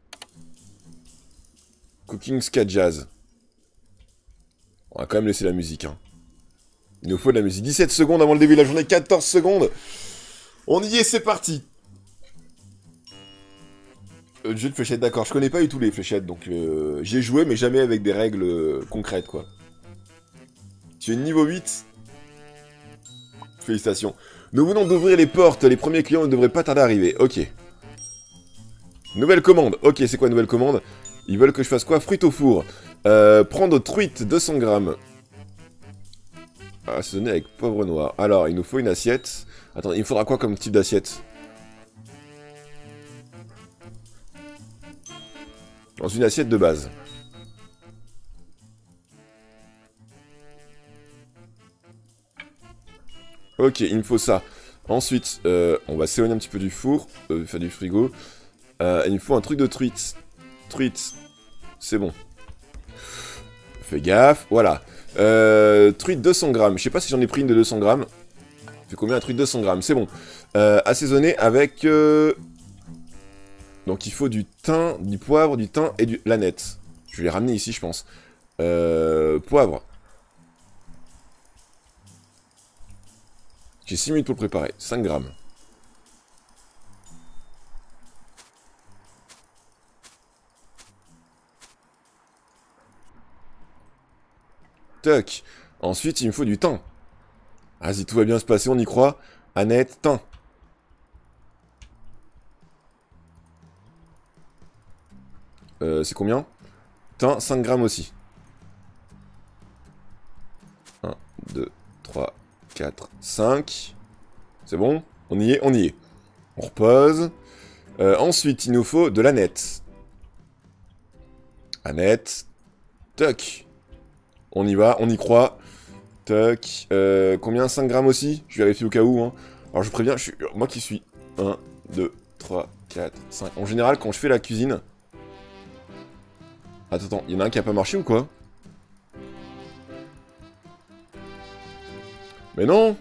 Cooking Ska Jazz. On va quand même laisser la musique, hein. Il nous faut de la musique. 17 secondes avant le début de la journée, 14 secondes. On y est, c'est parti. Jeu de fléchettes, d'accord. Je connais pas du tout les fléchettes, donc j'ai joué, mais jamais avec des règles concrètes, quoi. Tu es niveau 8. Félicitations. Nous venons d'ouvrir les portes. Les premiers clients ne devraient pas tarder à arriver. Ok. Nouvelle commande. Ok, c'est quoi nouvelle commande? Ils veulent que je fasse quoi? Fruits au four. Prendre truite, 200 grammes. Assaisonner avec poivre noir. Alors, il nous faut une assiette. Attends, il me faudra quoi comme type d'assiette? Dans une assiette de base. Ok, il me faut ça. Ensuite, on va s'éloigner un petit peu du four, faire du frigo. Il me faut un truc de truite. Truite, c'est bon. Fais gaffe, voilà. Truite 200 grammes. Je sais pas si j'en ai pris une de 200 grammes. Fait combien un truc de 200 grammes? C'est bon. Assaisonné avec... Donc il faut du thym, du poivre, du thym et de l'aneth. Je vais les ramener ici, je pense. Poivre. J'ai 6 minutes pour le préparer. 5 grammes. Toc. Ensuite, il me faut du thym. Vas-y, tout va bien se passer, on y croit. Aneth, thym. C'est combien? Thym, 5 grammes aussi. 1, 2, 3, 4, 5. C'est bon? On y est, on y est. On repose. Ensuite, il nous faut de l'aneth. Aneth. Toc. On y va, on y croit. Toc. Combien? 5 grammes aussi? Je vérifie au cas où. Hein. Alors je préviens, moi qui suis. 1, 2, 3, 4, 5. En général, quand je fais la cuisine... Attends, il y en a un qui a pas marché ou quoi? Mais non!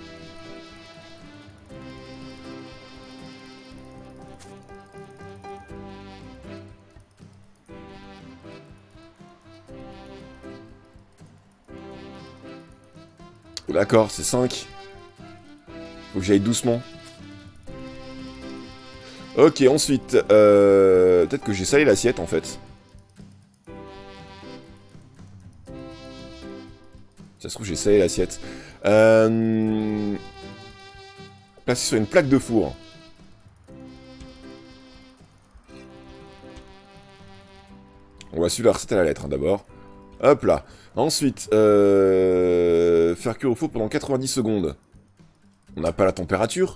D'accord, c'est 5. Faut que j'aille doucement. Ok, ensuite, peut-être que j'ai salé l'assiette, en fait. Ça se trouve, j'ai salé l'assiette. Placé sur une plaque de four. On va suivre la recette à la lettre, hein, d'abord. Hop là. Ensuite, faire cuire au four pendant 90 secondes. On n'a pas la température.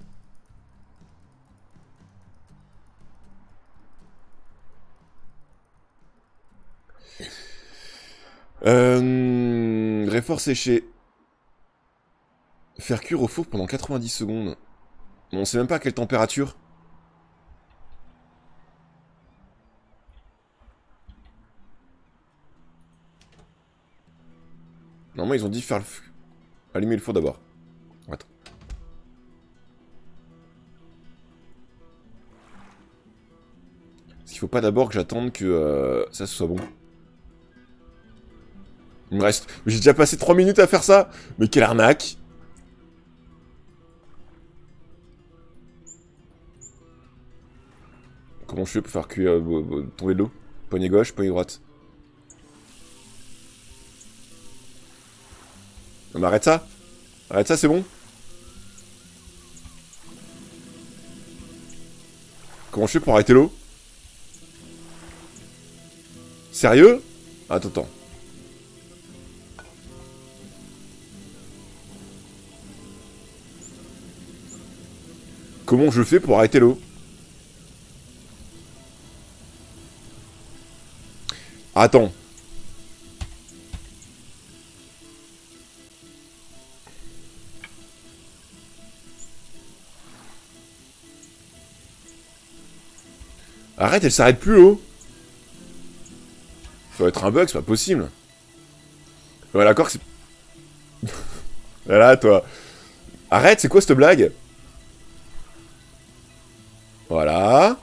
Réfort séché. Faire cuire au four pendant 90 secondes. On sait même pas à quelle température. Normalement, ils ont dit faire le... Allumer le four d'abord. Attends. Parce qu'il faut pas d'abord que j'attende que ça soit bon. Il me reste... J'ai déjà passé 3 minutes à faire ça. Mais quelle arnaque. Comment je fais pour faire cuire... tomber de l'eau? Poignée gauche, poignée droite. Non mais arrête ça. Arrête ça, c'est bon. Comment je fais pour arrêter l'eau? Sérieux? Attends, attends. Comment je fais pour arrêter l'eau? Attends. Arrête, elle s'arrête plus l'eau. Ça doit être un bug, c'est pas possible. Ouais, d'accord que c'est... Voilà, toi. Arrête, c'est quoi cette blague? Voilà.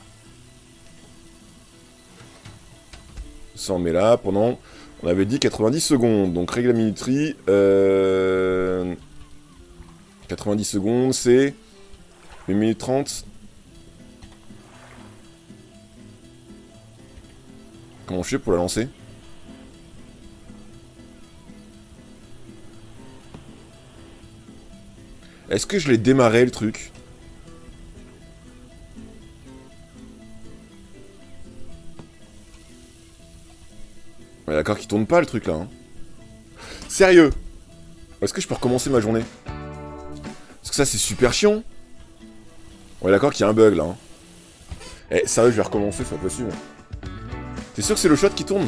Ça, on met là pendant... On avait dit 90 secondes. Donc, règle la minuterie. 90 secondes, c'est... 1 minute 30. Comment je fais pour la lancer? Est-ce que je l'ai démarré, le truc? Ouais, d'accord qu'il tourne pas, le truc, là. Hein. Sérieux? Est-ce que je peux recommencer ma journée? Parce que ça, c'est super chiant. Ouais, d'accord qu'il y a un bug, là. Hein. Eh, sérieux, je vais recommencer, c'est pas possible. T'es sûr que c'est le shot qui tourne?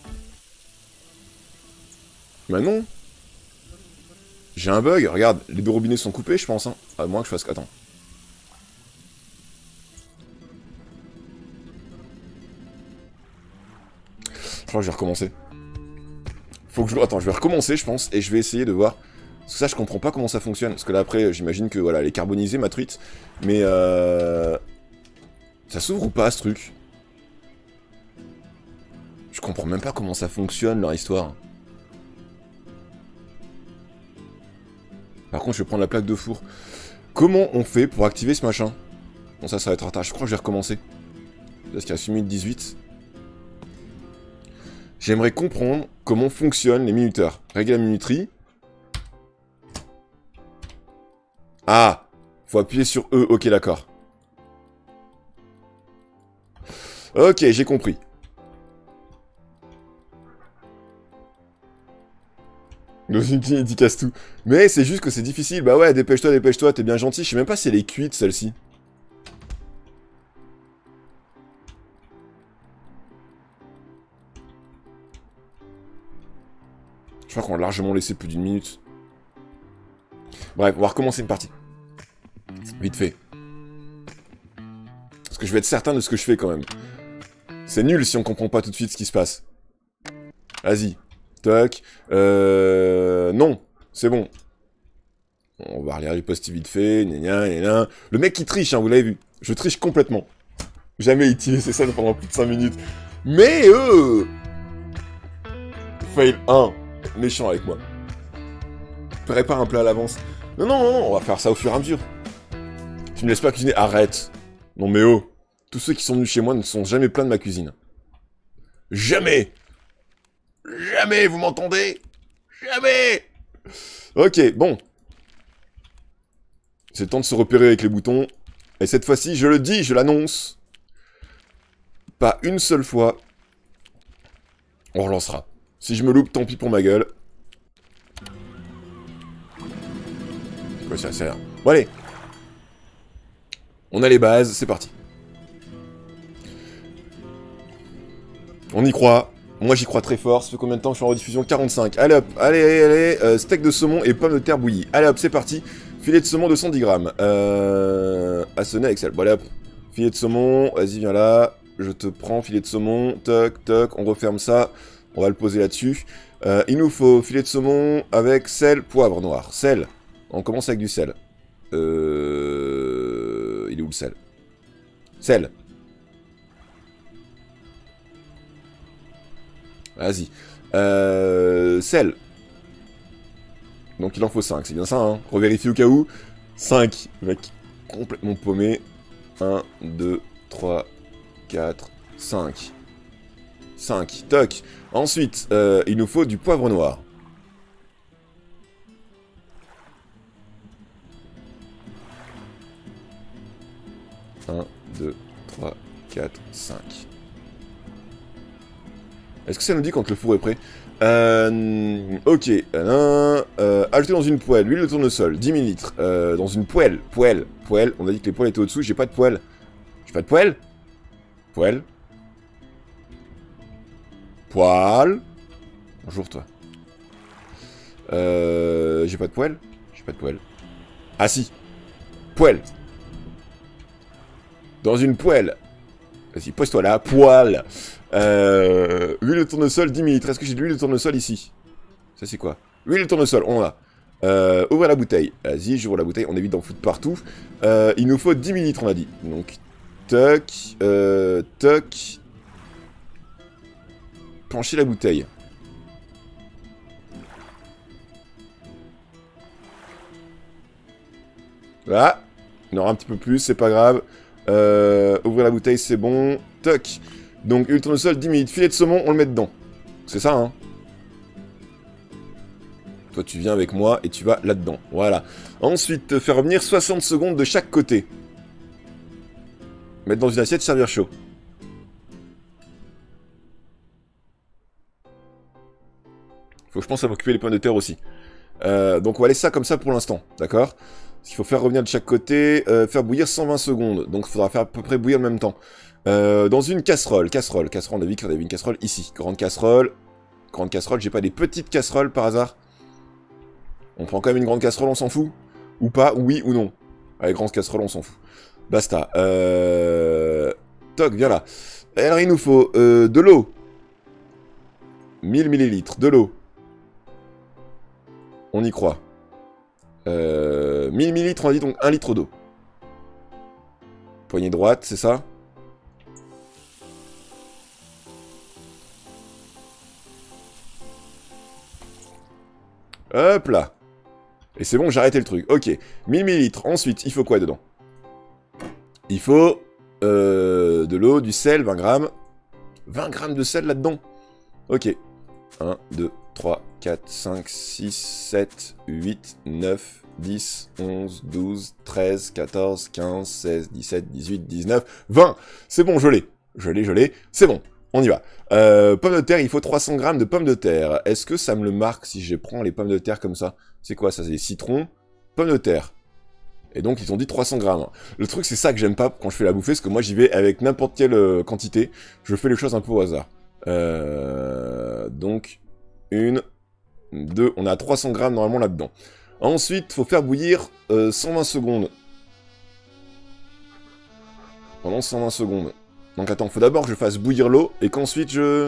Bah non. J'ai un bug, regarde, les deux robinets sont coupés, je pense. Hein. À moins que je fasse... Attends. Je crois que je vais recommencer. Faut que je... Attends, je vais recommencer, je pense, et je vais essayer de voir... Parce que ça, je comprends pas comment ça fonctionne. Parce que là, après, j'imagine que, voilà, elle est carbonisée, ma truite. Mais, ça s'ouvre ou pas, ce truc? Je comprends même pas comment ça fonctionne, leur histoire. Par contre, je vais prendre la plaque de four. Comment on fait pour activer ce machin? Bon, ça va être en retard. Je crois que je vais recommencer. Parce qu'il reste 1 minute 18. J'aimerais comprendre comment fonctionnent les minuteurs. Régler la minuterie. Ah! Faut appuyer sur E. Ok, d'accord. Ok, j'ai compris. Il dit casse tout. Mais c'est juste que c'est difficile. Bah ouais, dépêche-toi, t'es bien gentil. Je sais même pas si elle est cuite, celle-ci. Je crois qu'on a largement laissé plus d'une minute. Bref, on va recommencer une partie. Vite fait. Parce que je vais être certain de ce que je fais quand même. C'est nul si on comprend pas tout de suite ce qui se passe. Vas-y. Toc. Non. C'est bon. On va relire les posts vite fait. Gna gna gna. Le mec qui triche, hein, vous l'avez vu. Je triche complètement. Jamais utilisé ça pendant plus de 5 minutes. Mais fail 1. Méchant avec moi. Prépare un plat à l'avance. Non, non, non, non, on va faire ça au fur et à mesure. Tu me laisses pas cuisiner, arrête. Non mais oh. Tous ceux qui sont venus chez moi ne sont jamais pleins de ma cuisine. Jamais. Jamais, vous m'entendez? Jamais. Ok, bon. C'est le temps de se repérer avec les boutons. Et cette fois-ci, je le dis, je l'annonce. Pas une seule fois, On relancera. Si je me loupe, tant pis pour ma gueule. Ouais, c'est rien. Bon, allez. On a les bases, c'est parti. On y croit. Moi, j'y crois très fort. Ça fait combien de temps que je suis en rediffusion? 45. Allez hop, allez. Steak de saumon et pommes de terre bouillies. Allez hop, c'est parti. Filet de saumon de 110 grammes. Assaisonné avec sel. Bon, allez hop. Filet de saumon, vas-y, viens là. Je te prends, filet de saumon. Toc, toc, on referme ça. On va le poser là-dessus. Il nous faut filet de saumon avec sel, poivre noir. Sel. On commence avec du sel. Il est où le sel? Sel. Vas-y. Sel. Donc il en faut 5, c'est bien ça, hein. Revérifie au cas où. 5. Mec, complètement paumé. 1, 2, 3, 4, 5. 5. Toc. Ensuite, il nous faut du poivre noir. 1, 2, 3, 4, 5. Est-ce que ça nous dit quand le four est prêt? Ok. Ajouter dans une poêle, l'huile de tournesol, 10 ml. Dans une poêle. Poêle. On a dit que les poêles étaient au-dessous, j'ai pas de poêle. J'ai pas de poêle? Poêle. Poêle. Bonjour toi. J'ai pas de poêle? J'ai pas de poêle. Ah si. Poêle. Dans une poêle. Vas-y, pose-toi là, poêle. Huile de tournesol, 10 ml. Est-ce que j'ai de l'huile de tournesol ici? Ça c'est quoi? Huile de tournesol, on en a. Ouvre la bouteille. Vas-y, j'ouvre la bouteille, on évite d'en foutre partout. Il nous faut 10 ml, on a dit. Donc, toc, toc. Pencher la bouteille. Voilà. Il y en aura un petit peu plus, c'est pas grave. Ouvrir la bouteille, c'est bon. Toc. Donc, huile de tournesol, 10 ml. Filet de saumon, on le met dedans. C'est ça, hein? Toi, tu viens avec moi et tu vas là-dedans. Voilà. Ensuite, faire revenir 60 secondes de chaque côté. Mettre dans une assiette, servir chaud. Faut que je pense à m'occuper les pommes de terre aussi. Donc, on va laisser ça comme ça pour l'instant. D'accord? Il faut faire revenir de chaque côté. Faire bouillir 120 secondes. Donc, il faudra faire à peu près bouillir en même temps. Dans une casserole. Casserole, on a vu qu'il y avait une casserole ici. Grande casserole. Grande casserole. J'ai pas des petites casseroles par hasard? On prend quand même une grande casserole, on s'en fout? Ou pas? Oui ou non? Allez, grande casserole, on s'en fout. Basta. Toc, viens là. Alors, il nous faut de l'eau. 1000 ml. De l'eau. On y croit. 1000 ml, on a dit donc 1 litre d'eau. Poignée droite, c'est ça? Hop là. Et c'est bon, j'ai arrêté le truc. Ok. 1000 ml. Ensuite, il faut quoi dedans? Il faut de l'eau, du sel, 20 grammes. 20 grammes de sel là-dedans. Ok. 1, 2, 3, 4, 5, 6, 7, 8, 9, 10, 11, 12, 13, 14, 15, 16, 17, 18, 19, 20. C'est bon, je l'ai. Je l'ai. C'est bon. On y va. Pommes de terre, il faut 300 grammes de pommes de terre. Est-ce que ça me le marque si je prends les pommes de terre comme ça? C'est quoi ça? C'est des citrons, pommes de terre. Et donc, ils ont dit 300 grammes. Le truc, c'est ça que j'aime pas quand je fais la bouffer, parce que moi, j'y vais avec n'importe quelle quantité. Je fais les choses un peu au hasard. Donc, 1, 2, on a 300 grammes normalement là-dedans. Ensuite, il faut faire bouillir 120 secondes. Pendant 120 secondes. Donc attends, faut d'abord que je fasse bouillir l'eau, et qu'ensuite je...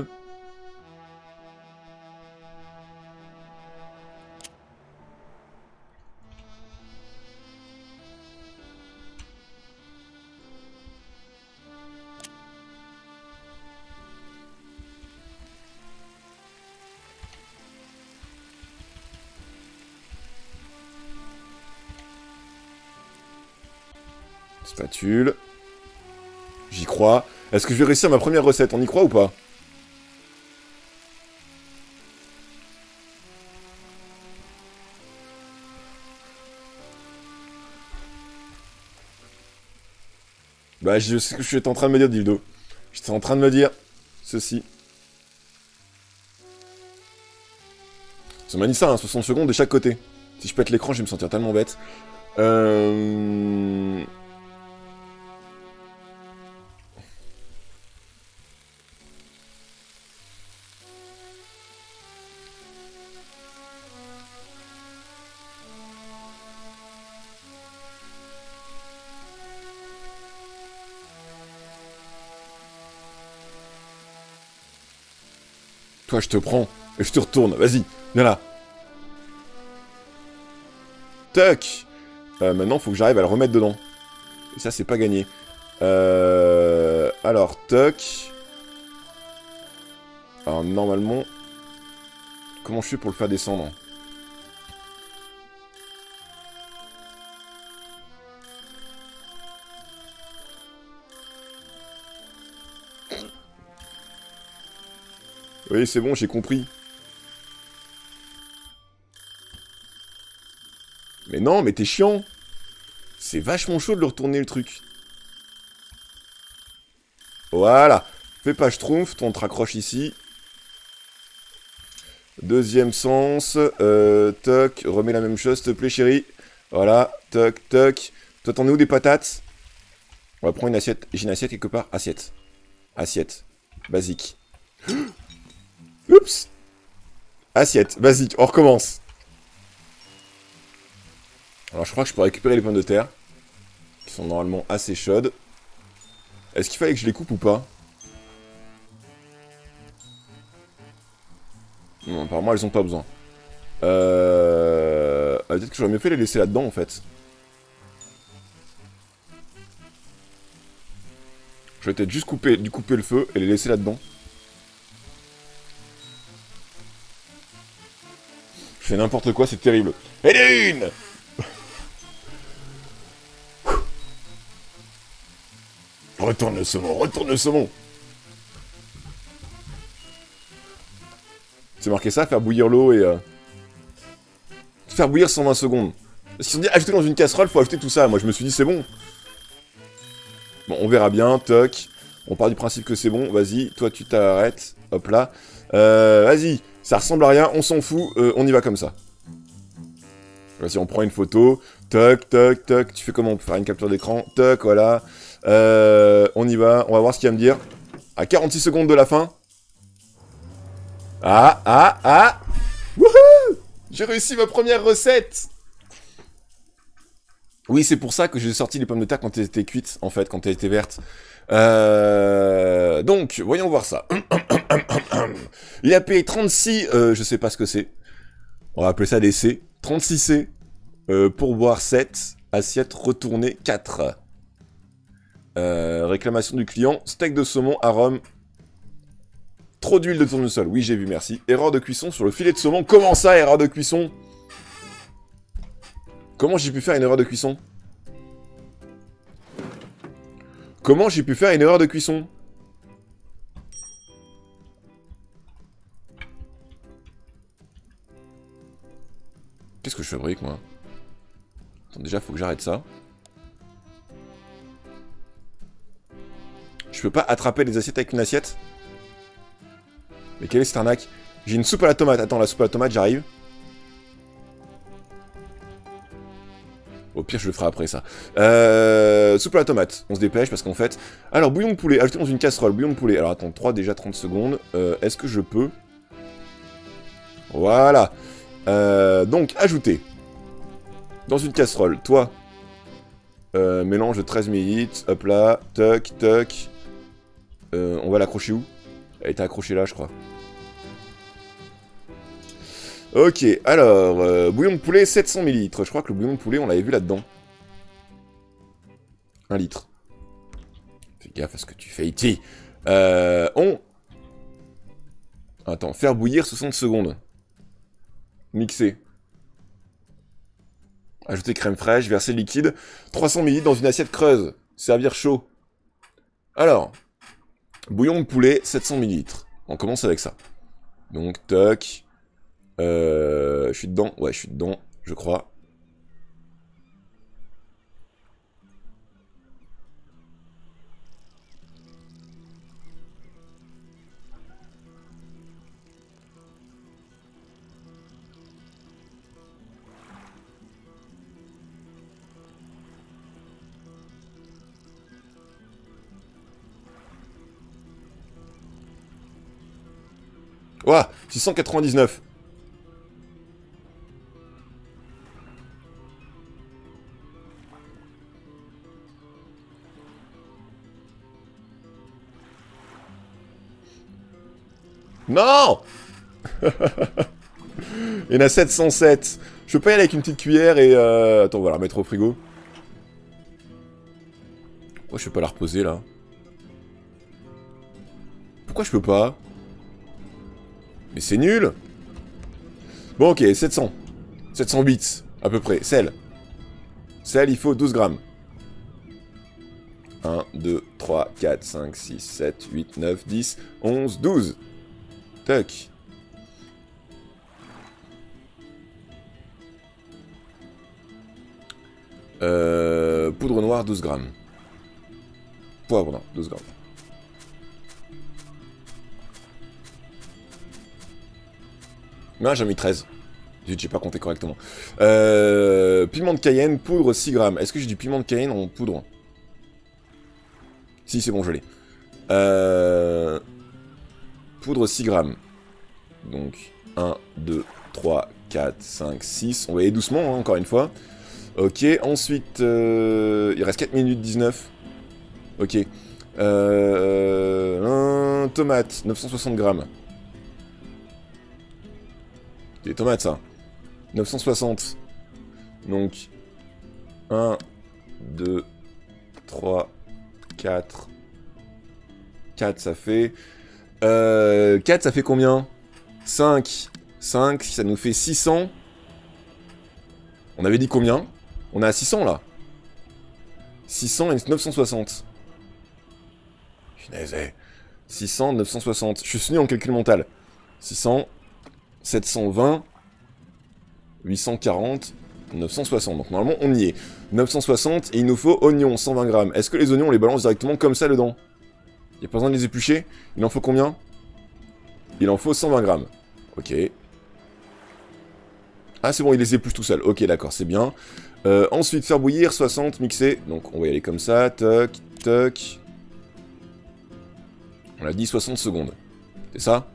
Spatule. J'y crois. Est-ce que je vais réussir ma première recette? On y croit ou pas? Bah, je sais ce que je suis en train de me dire, Dildo. J'étais en train de me dire ceci. Ça m'a dit ça, hein, 60 secondes de chaque côté. Si je pète l'écran, je vais me sentir tellement bête. Toi, je te prends et je te retourne. Vas-y, viens là. Tuck. Maintenant, faut que j'arrive à le remettre dedans. Et ça, c'est pas gagné. Alors, Tuck. Alors, normalement... Comment je fais pour le faire descendre? Oui, c'est bon, j'ai compris. Mais non, mais t'es chiant. C'est vachement chaud de le retourner, le truc. Voilà. Fais pas schtroumpf, on te raccroche ici. Deuxième sens. Toc, remets la même chose, s'il te plaît, chérie. Voilà, toc, toc. Toi, t'en es où des patates? On va prendre une assiette. J'ai une assiette quelque part. Assiette. Assiette. Basique. Oups. Assiette. Basique. On recommence. Alors, je crois que je peux récupérer les pommes de terre. Qui sont normalement assez chaudes. Est-ce qu'il fallait que je les coupe ou pas? Non, apparemment, elles ont pas besoin. Peut-être que j'aurais mieux fait les laisser là-dedans, en fait. Je vais peut-être juste couper le feu et les laisser là-dedans. Je fais n'importe quoi, c'est terrible. Et les une. Retourne le saumon, retourne le saumon. C'est marqué ça, faire bouillir l'eau et... Faire bouillir 120 secondes. Parce qu'ils ont dit ajouter dans une casserole, faut ajouter tout ça. Moi je me suis dit c'est bon. Bon, on verra bien, toc. On part du principe que c'est bon, vas-y, toi tu t'arrêtes. Hop là. Vas-y, ça ressemble à rien, on s'en fout, on y va comme ça. Vas-y, on prend une photo. Toc, toc, toc. Tu fais comment pour faire une capture d'écran? Toc, voilà. On y va, on va voir ce qu'il va me dire. À 46 secondes de la fin. Ah. Wouhou! J'ai réussi ma première recette. Oui, c'est pour ça que j'ai sorti les pommes de terre quand elles étaient cuites, en fait, quand elles étaient vertes. Donc, voyons voir ça. Il a payé 36, je sais pas ce que c'est. On va appeler ça des C. 36 C. Pourboire 7. Assiette retournée 4. Réclamation du client. Steak de saumon, arôme. Trop d'huile de tournesol. Oui, j'ai vu, merci. Erreur de cuisson sur le filet de saumon. Comment ça, erreur de cuisson? Comment j'ai pu faire une erreur de cuisson? Comment j'ai pu faire une erreur de cuisson? Qu'est-ce que je fabrique, moi? Attends, déjà, faut que j'arrête ça. Je peux pas attraper les assiettes avec une assiette? Mais quelle est cette arnaque? J'ai une soupe à la tomate. Attends, la soupe à la tomate, j'arrive. Au pire, je le ferai après ça. Soupe à la tomate. On se dépêche parce qu'en fait... Alors, bouillon de poulet. Ajouté dans une casserole. Bouillon de poulet. Alors, attends, 3 déjà 30 secondes. Est-ce que je peux... Voilà. Donc, ajouter. Dans une casserole. Toi. Mélange de 13 ml. Hop là. Toc, toc. On va l'accrocher où? Elle était accrochée là, je crois. Ok, alors, bouillon de poulet, 700 ml. Je crois que le bouillon de poulet, on l'avait vu là-dedans. 1 litre. Fais gaffe à ce que tu fais, Iti. Attends, faire bouillir 60 secondes. Mixer. Ajouter crème fraîche, verser liquide. 300 ml dans une assiette creuse. Servir chaud. Alors, bouillon de poulet, 700 ml. On commence avec ça. Donc, toc. Je suis dedans. Ouais, je suis dedans, je crois. Ouah, 699. Non. Il y en a 707. Je peux pas y aller avec une petite cuillère et attends, on va la remettre au frigo. Pourquoi je peux pas la reposer, là? Pourquoi je peux pas? Mais c'est nul. Bon, ok, 700. 700 bits, à peu près. Sel. Sel, il faut 12 grammes. 1, 2, 3, 4, 5, 6, 7, 8, 9, 10, 11, 12. Tac. Poudre noire, 12 grammes. Poivre, non, 12 grammes. Non, j'ai mis 13. Zut, j'ai pas compté correctement. Piment de Cayenne, poudre, 6 grammes. Est-ce que j'ai du piment de Cayenne en poudre? Si, c'est bon, je l'ai. Poudre, 6 grammes. Donc, 1, 2, 3, 4, 5, 6. On va y aller doucement, hein, encore une fois. Ok, ensuite, il reste 4 minutes 19. Ok. Tomate, 960 grammes. Des tomates, ça. 960. Donc, 1, 2, 3, 4. 4, ça fait... 4, ça fait combien? 5. 5, ça nous fait 600. On avait dit combien? On est à 600, là. 600 et 960. Punaise, 600, 960. Je suis nul en calcul mental. 600, 720, 840, 960. Donc normalement, on y est. 960, et il nous faut oignons, 120 grammes. Est-ce que les oignons, on les balance directement comme ça dedans? Il n'y a pas besoin de les éplucher? Il en faut combien? Il en faut 120 grammes. Ok. Ah, c'est bon, il les épluche tout seul. Ok, d'accord, c'est bien. Ensuite, faire bouillir, 60, mixer. Donc, on va y aller comme ça. Toc, toc. On a dit 60 secondes. C'est ça?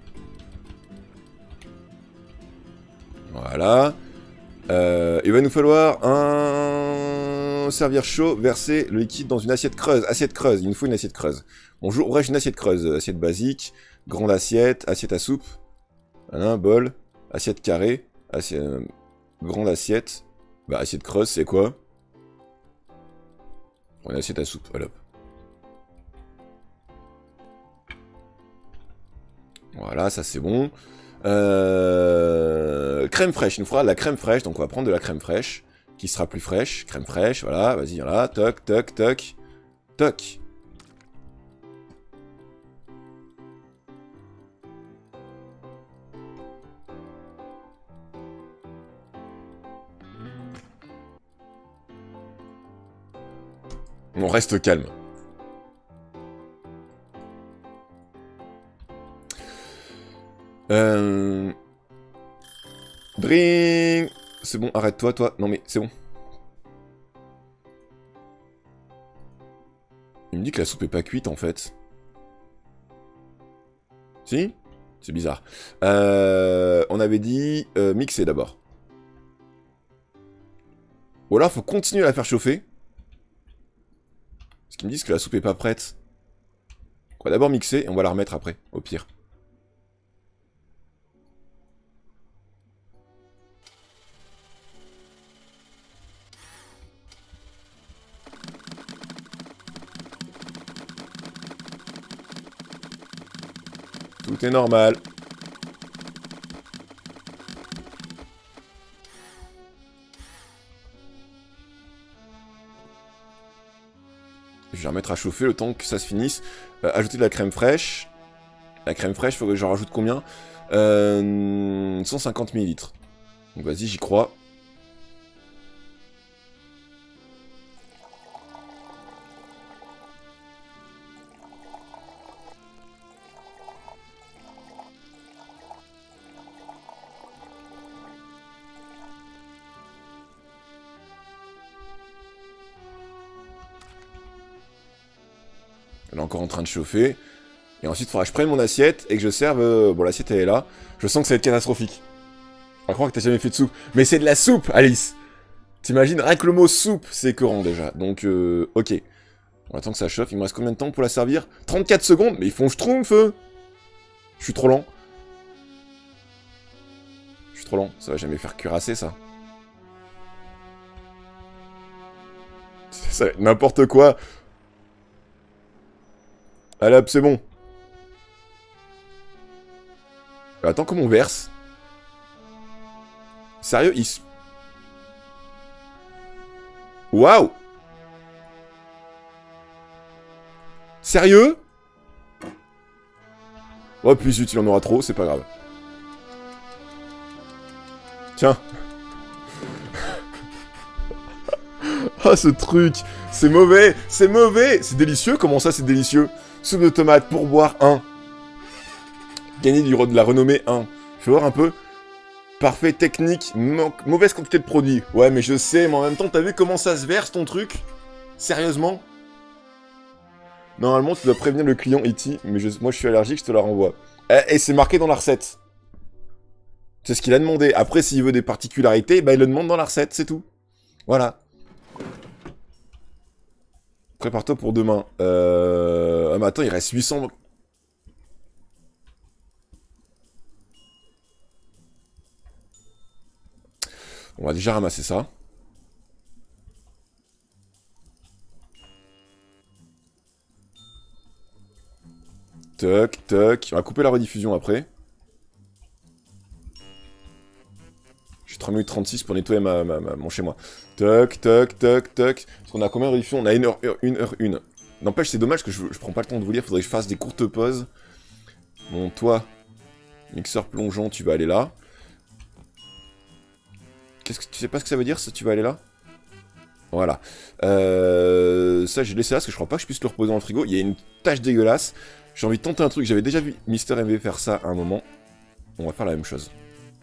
Voilà. Il va nous falloir un servir chaud, verser le liquide dans une assiette creuse. Assiette creuse, il nous faut une assiette creuse. Bonjour, ouvrais une assiette creuse. Assiette basique, grande assiette, assiette à soupe. Voilà, bol, assiette carrée, grande assiette. Bah, assiette creuse, c'est quoi? Une assiette à soupe, voilà. Voilà, ça c'est bon. Crème fraîche, il nous faudra de la crème fraîche, donc on va prendre de la crème fraîche, qui sera plus fraîche. Crème fraîche, voilà, vas-y, voilà, toc, toc, toc, toc. On reste calme. Drink. C'est bon, arrête-toi, toi. Non mais, c'est bon. Il me dit que la soupe est pas cuite, en fait. Si? C'est bizarre. On avait dit mixer d'abord. Ou alors, faut continuer à la faire chauffer. Parce qu'ils me disent que la soupe est pas prête. On va d'abord mixer et on va la remettre après, au pire. Tout est normal. Je vais remettre à chauffer le temps que ça se finisse. Ajouter de la crème fraîche. La crème fraîche, faut que j'en rajoute combien 150 ml. Donc vas-y, j'y crois. Elle est encore en train de chauffer. Et ensuite, il faudra que je prenne mon assiette et que je serve... bon, l'assiette, elle est là. Je sens que ça va être catastrophique. On va croire que t'as jamais fait de soupe. Mais c'est de la soupe, Alice. T'imagines, rien que le mot soupe, c'est écœurant déjà. Donc, ok. On attend que ça chauffe. Il me reste combien de temps pour la servir? 34 secondes. Mais ils font schtroumpf, eux. Je suis trop lent. Je suis trop lent. Ça va jamais faire cuire assez, ça. Ça va être n'importe quoi. Allez hop, c'est bon. Attends, comment on verse? Sérieux, il se... Waouh! Sérieux? Oh, puis zut, il en aura trop, c'est pas grave. Tiens. Ah, ce truc. C'est mauvais, c'est mauvais. C'est délicieux, comment ça, c'est délicieux? Soupe de tomate, pourboire 1. Gagner de la renommée 1. Fais voir un peu. Parfait, technique, mauvaise quantité de produits. Ouais, mais je sais, mais en même temps, t'as vu comment ça se verse, ton truc? Sérieusement? Normalement, tu dois prévenir le client E.T., mais moi, je suis allergique, je te la renvoie. Et c'est marqué dans la recette. C'est ce qu'il a demandé. Après, s'il veut des particularités, bah, il le demande dans la recette, c'est tout. Voilà. Prépare-toi pour demain. Ah, mais attends, il reste 800... On va déjà ramasser ça. Toc, toc. On va couper la rediffusion après. J'ai 3 minutes 36 pour nettoyer mon chez moi. Toc, toc, toc, toc. Parce qu'on a combien de rediffusion? On a 1h1. N'empêche, c'est dommage que je prends pas le temps de vous lire. Faudrait que je fasse des courtes pauses. Bon, toi, mixeur plongeant, tu vas aller là. Qu'est-ce que tu sais pas ce que ça veut dire, ça, tu vas aller là? Voilà. Ça, j'ai laissé là parce que je crois pas que je puisse le reposer dans le frigo. Il y a une tache dégueulasse. J'ai envie de tenter un truc. J'avais déjà vu Mister MV faire ça à un moment. On va faire la même chose.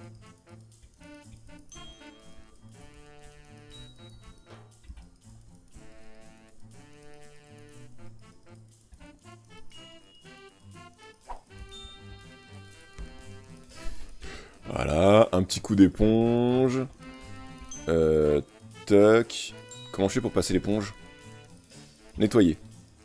Voilà, un petit coup d'éponge. Toc. Comment je fais pour passer l'éponge? Nettoyer.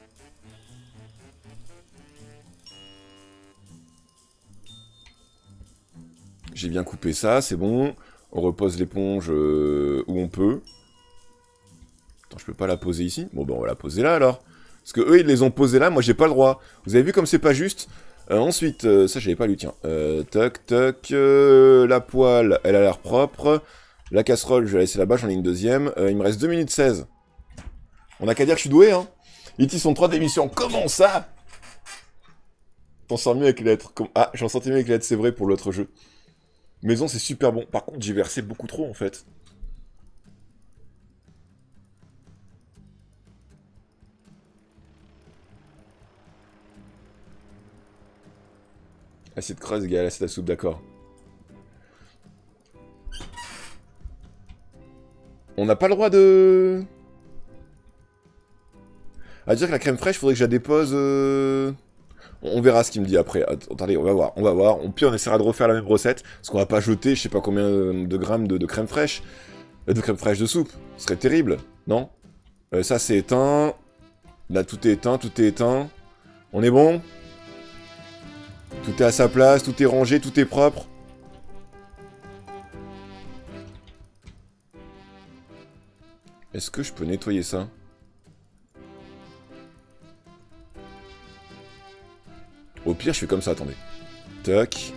J'ai bien coupé ça, c'est bon. On repose l'éponge où on peut. Attends, je peux pas la poser ici? Bon, ben on va la poser là alors. Parce que eux, ils les ont posés là, moi j'ai pas le droit. Vous avez vu comme c'est pas juste? Ensuite, ça j'avais pas lu, tiens. Toc, toc. La poêle, elle a l'air propre. La casserole, je vais la laisser là-bas, j'en ai une deuxième. Il me reste 2 minutes 16. On a qu'à dire que je suis doué, hein. E.T. sont 3 d'émission. Comment ça? T'en sors mieux avec les lettres. Ah, j'en sortais mieux avec les lettres, c'est vrai pour l'autre jeu. Maison, c'est super bon. Par contre, j'ai versé beaucoup trop, en fait. Assiette creuse égale assiette à soupe, d'accord. On n'a pas le droit de... À dire que la crème fraîche, faudrait que je la dépose... On verra ce qu'il me dit après. Attendez, on va voir, on va voir. Au pire, on essaiera de refaire la même recette. Parce qu'on va pas jeter, je sais pas combien de grammes de crème fraîche. De crème fraîche de soupe. Ce serait terrible, non? Ça, c'est éteint. Là, tout est éteint, tout est éteint. On est bon? Tout est à sa place, tout est rangé, tout est propre. Est-ce que je peux nettoyer ça? Au pire, je fais comme ça, attendez. Toc.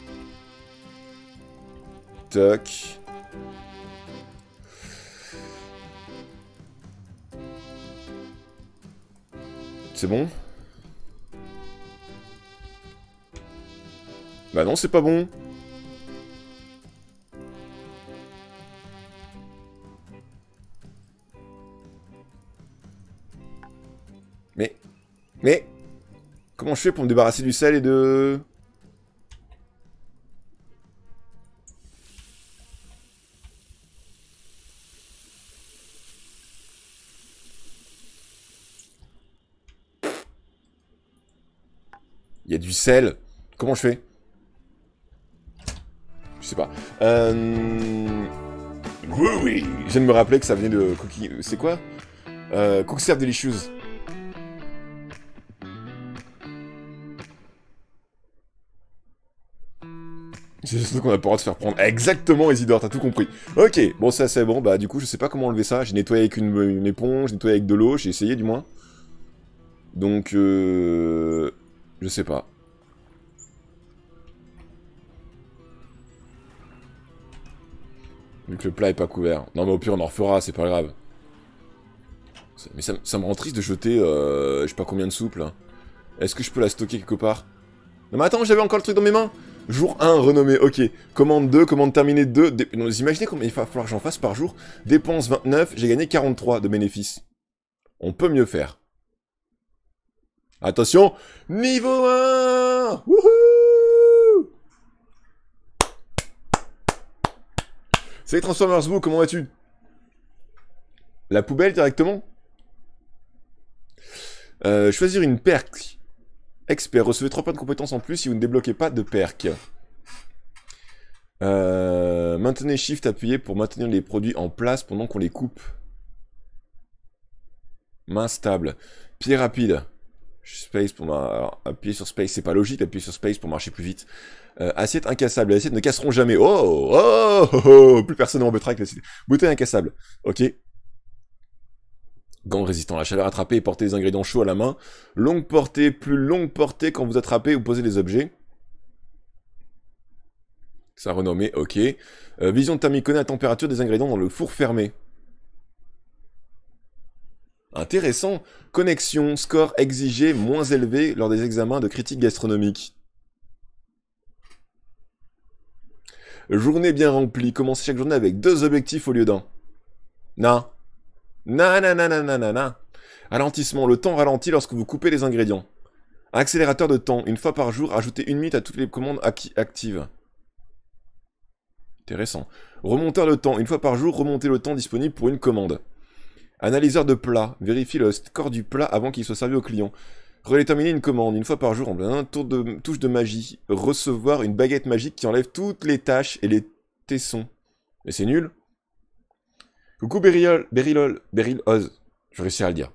Toc. C'est bon? Bah non, c'est pas bon. Mais... Comment je fais pour me débarrasser du sel et de... Il y a du sel. Comment je fais? Je sais pas. Oui. Je viens de me rappeler que ça venait de Cookie... C'est quoi? Cook Serve Delicious. C'est surtout qu'on a pas le droit de se faire prendre. Exactement, Isidore, t'as tout compris. Ok, bon, ça c'est bon. Bah, du coup, je sais pas comment enlever ça. J'ai nettoyé avec une éponge, j'ai nettoyé avec de l'eau, j'ai essayé du moins. Donc, je sais pas. Vu que le plat est pas couvert. Non, mais au pire, on en refera, c'est pas grave. Mais ça me rend triste de jeter, je sais pas combien de soupe, là. Est-ce que je peux la stocker quelque part? Non mais attends, j'avais encore le truc dans mes mains. Jour 1, renommé, ok. Commande 2, commande terminée 2. Vous imaginez combien il va falloir que j'en fasse par jour? Dépense 29, j'ai gagné 43 de bénéfices. On peut mieux faire. Attention, niveau 1. Wouhou! Salut Transformers Boo, comment vas-tu? La poubelle directement? Choisir une perque. Expert, recevez 3 points de compétences en plus si vous ne débloquez pas de perk. Maintenez Shift appuyé pour maintenir les produits en place pendant qu'on les coupe. Main stable. Pied rapide. Space pour alors, appuyer sur Space, c'est pas logique d'appuyer sur Space pour marcher plus vite. Assiette incassable. Les assiettes ne casseront jamais. Oh, plus personne n'embêtera avec l'assiette. Bouteille incassable. Ok. Gants résistant à la chaleur, attraper et porter des ingrédients chauds à la main. Longue portée, plus longue portée quand vous attrapez ou posez des objets. Ça renommé, ok. Vision thermique, connaît la température des ingrédients dans le four fermé. Intéressant. Connexion, score exigé moins élevé lors des examens de critique gastronomique. Journée bien remplie. Commencez chaque journée avec 2 objectifs au lieu d'un. Non. Nananananana. Ralentissement. Le temps ralentit lorsque vous coupez les ingrédients. Accélérateur de temps. Une fois par jour, ajoutez 1 minute à toutes les commandes actives. Intéressant. Remonteur de temps. Une fois par jour, remontez le temps disponible pour une commande. Analyseur de plat. Vérifie le score du plat avant qu'il soit servi au client. Redéterminer une commande. Une fois par jour, en plein touche de magie. Recevoir une baguette magique qui enlève toutes les taches et les tessons. Mais c'est nul. Coucou Beryl Oz. Je vais réussir à le dire.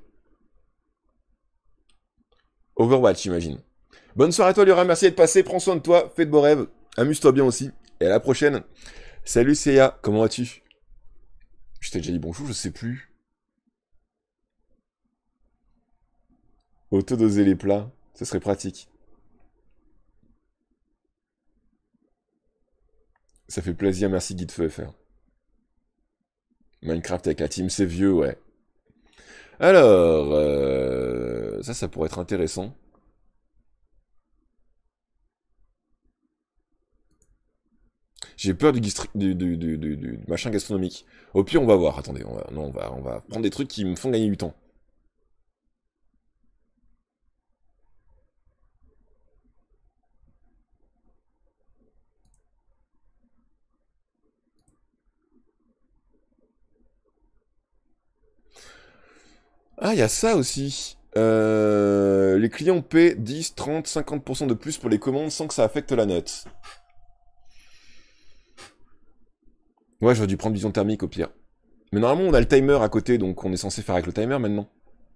Overwatch, j'imagine. Bonne soirée à toi, Lyra. Merci d'être passé. Prends soin de toi. Fais de beaux rêves. Amuse-toi bien aussi. Et à la prochaine. Salut Seiya. Comment vas-tu? Je t'ai déjà dit bonjour, je sais plus. Auto-doser les plats. Ce serait pratique. Ça fait plaisir. Merci GuideFeuFR. Minecraft avec la team, c'est vieux, ouais. Alors, ça pourrait être intéressant. J'ai peur du machin gastronomique. Au pire, on va voir. Attendez, on va prendre des trucs qui me font gagner du temps. Ah, il y a ça aussi. Les clients paient 10, 30, 50% de plus pour les commandes sans que ça affecte la note. Ouais, j'aurais dû prendre vision thermique au pire. Mais normalement, on a le timer à côté, donc on est censé faire avec le timer maintenant.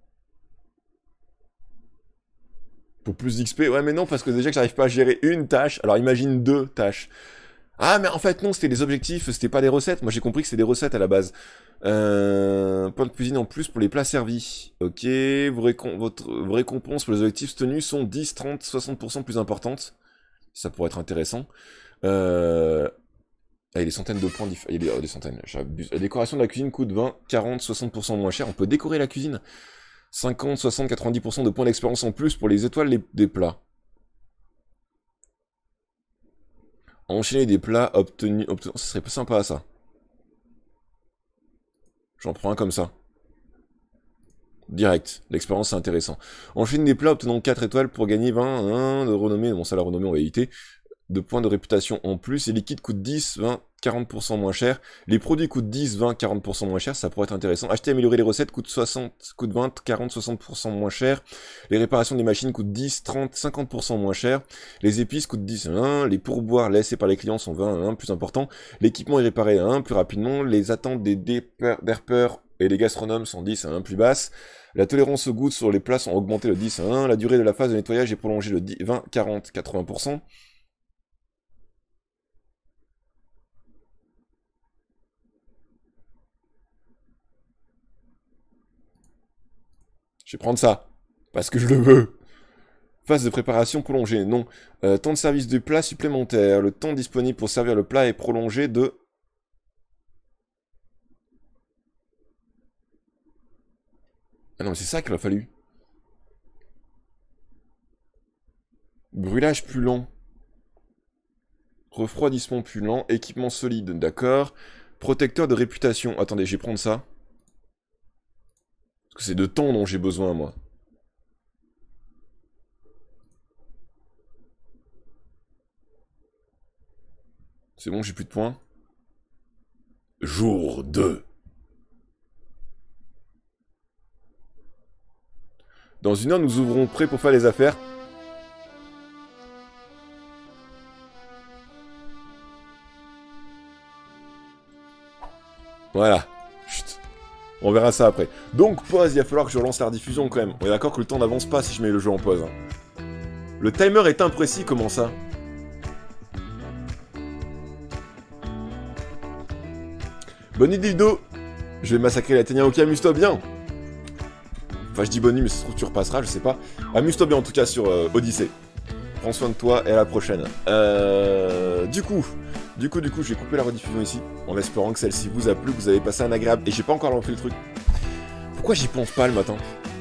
Pour plus d'XP, ouais, mais non, parce que déjà que j'arrive pas à gérer une tâche, alors imagine 2 tâches. Ah, mais en fait, non, c'était des objectifs, c'était pas des recettes. Moi, j'ai compris que c'était des recettes à la base. Point de cuisine en plus pour les plats servis. Ok, vos récompenses pour les objectifs tenus sont 10, 30, 60% plus importantes. Ça pourrait être intéressant. Ah, il y a des centaines de points il y a des centaines, j'abuse. La décoration de la cuisine coûte 20, 40, 60% moins cher. On peut décorer la cuisine. 50, 60, 90% de points d'expérience en plus pour les étoiles des plats. Enchaîner des plats obtenus... Ce serait pas sympa, ça. J'en prends un comme ça. Direct. L'expérience, c'est intéressant. Enchaîner des plats obtenant 4 étoiles pour gagner 20 de renommée. Bon, ça, la renommée, on va éviter. De points de réputation en plus. Et liquide coûte 10, 20, 40% moins cher. Les produits coûtent 10, 20, 40% moins cher, ça pourrait être intéressant. Acheter, améliorer les recettes coûte 20, 40, 60% moins cher. Les réparations des machines coûtent 10, 30, 50% moins cher. Les épices coûtent 10, 1. Les pourboires laissés par les clients sont 20, 1, plus important. L'équipement est réparé à 1, plus rapidement. Les attentes des derpeurs et les gastronomes sont 10 à 1, plus basse. La tolérance au goût sur les plats sont augmentées de 10 à 1. La durée de la phase de nettoyage est prolongée de 10, 20, 40, 80%. Je vais prendre ça, parce que je le veux. Phase de préparation prolongée, non. Temps de service du plat supplémentaire. Le temps disponible pour servir le plat est prolongé de... Ah non, mais c'est ça qu'il a fallu. Brûlage plus lent. Refroidissement plus lent. Équipement solide, d'accord. Protecteur de réputation. Attendez, je vais prendre ça. Parce que c'est de temps dont j'ai besoin, moi. C'est bon, j'ai plus de points. Jour 2. Dans une heure, nous ouvrons prêts pour faire les affaires. Voilà. Chut. On verra ça après. Donc, pause, il va falloir que je relance la rediffusion quand même. On est d'accord que le temps n'avance pas si je mets le jeu en pause. Hein. Le timer est imprécis, comment ça? Bonne nuit, Dildo. Je vais massacrer la Ténia. Ok, amuse-toi bien. Enfin, je dis bonne nuit, mais ça se trouve tu repasseras, je sais pas. Amuse-toi bien en tout cas sur Odyssey. Prends soin de toi et à la prochaine. Du coup, je vais couper la rediffusion ici, en espérant que celle-ci vous a plu, que vous avez passé un agréable... Et j'ai pas encore lancé le truc. Pourquoi j'y pense pas le matin?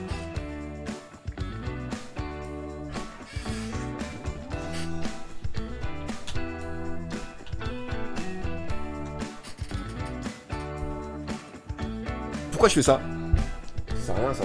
Pourquoi je fais ça? Ça sert à rien, ça.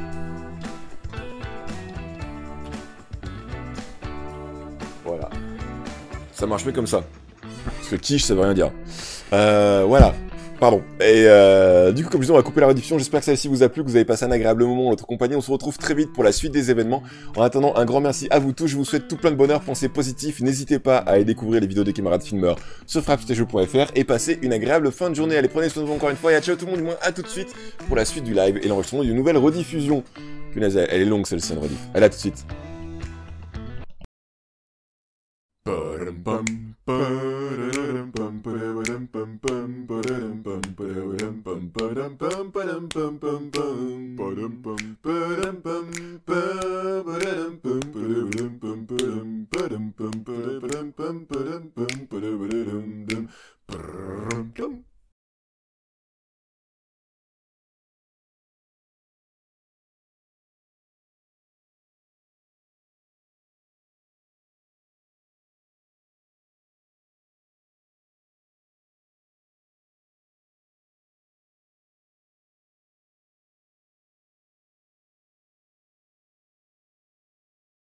Voilà. Ça marche mieux comme ça. Parce que quiche, ça veut rien dire. Voilà. Pardon. Et du coup, comme je dis, on va couper la rediffusion. J'espère que celle-ci vous a plu, que vous avez passé un agréable moment en notre compagnie. On se retrouve très vite pour la suite des événements. En attendant, un grand merci à vous tous. Je vous souhaite tout plein de bonheur, pensez positif. N'hésitez pas à aller découvrir les vidéos des camarades filmeurs sur frappstagejeux.fr et passez une agréable fin de journée. Allez, prenez soin de vous encore une fois et à ciao tout le monde, du moins à tout de suite pour la suite du live et l'enregistrement d'une nouvelle rediffusion. Punaise, elle est longue celle-ci, une rediff. Allez, à tout de suite.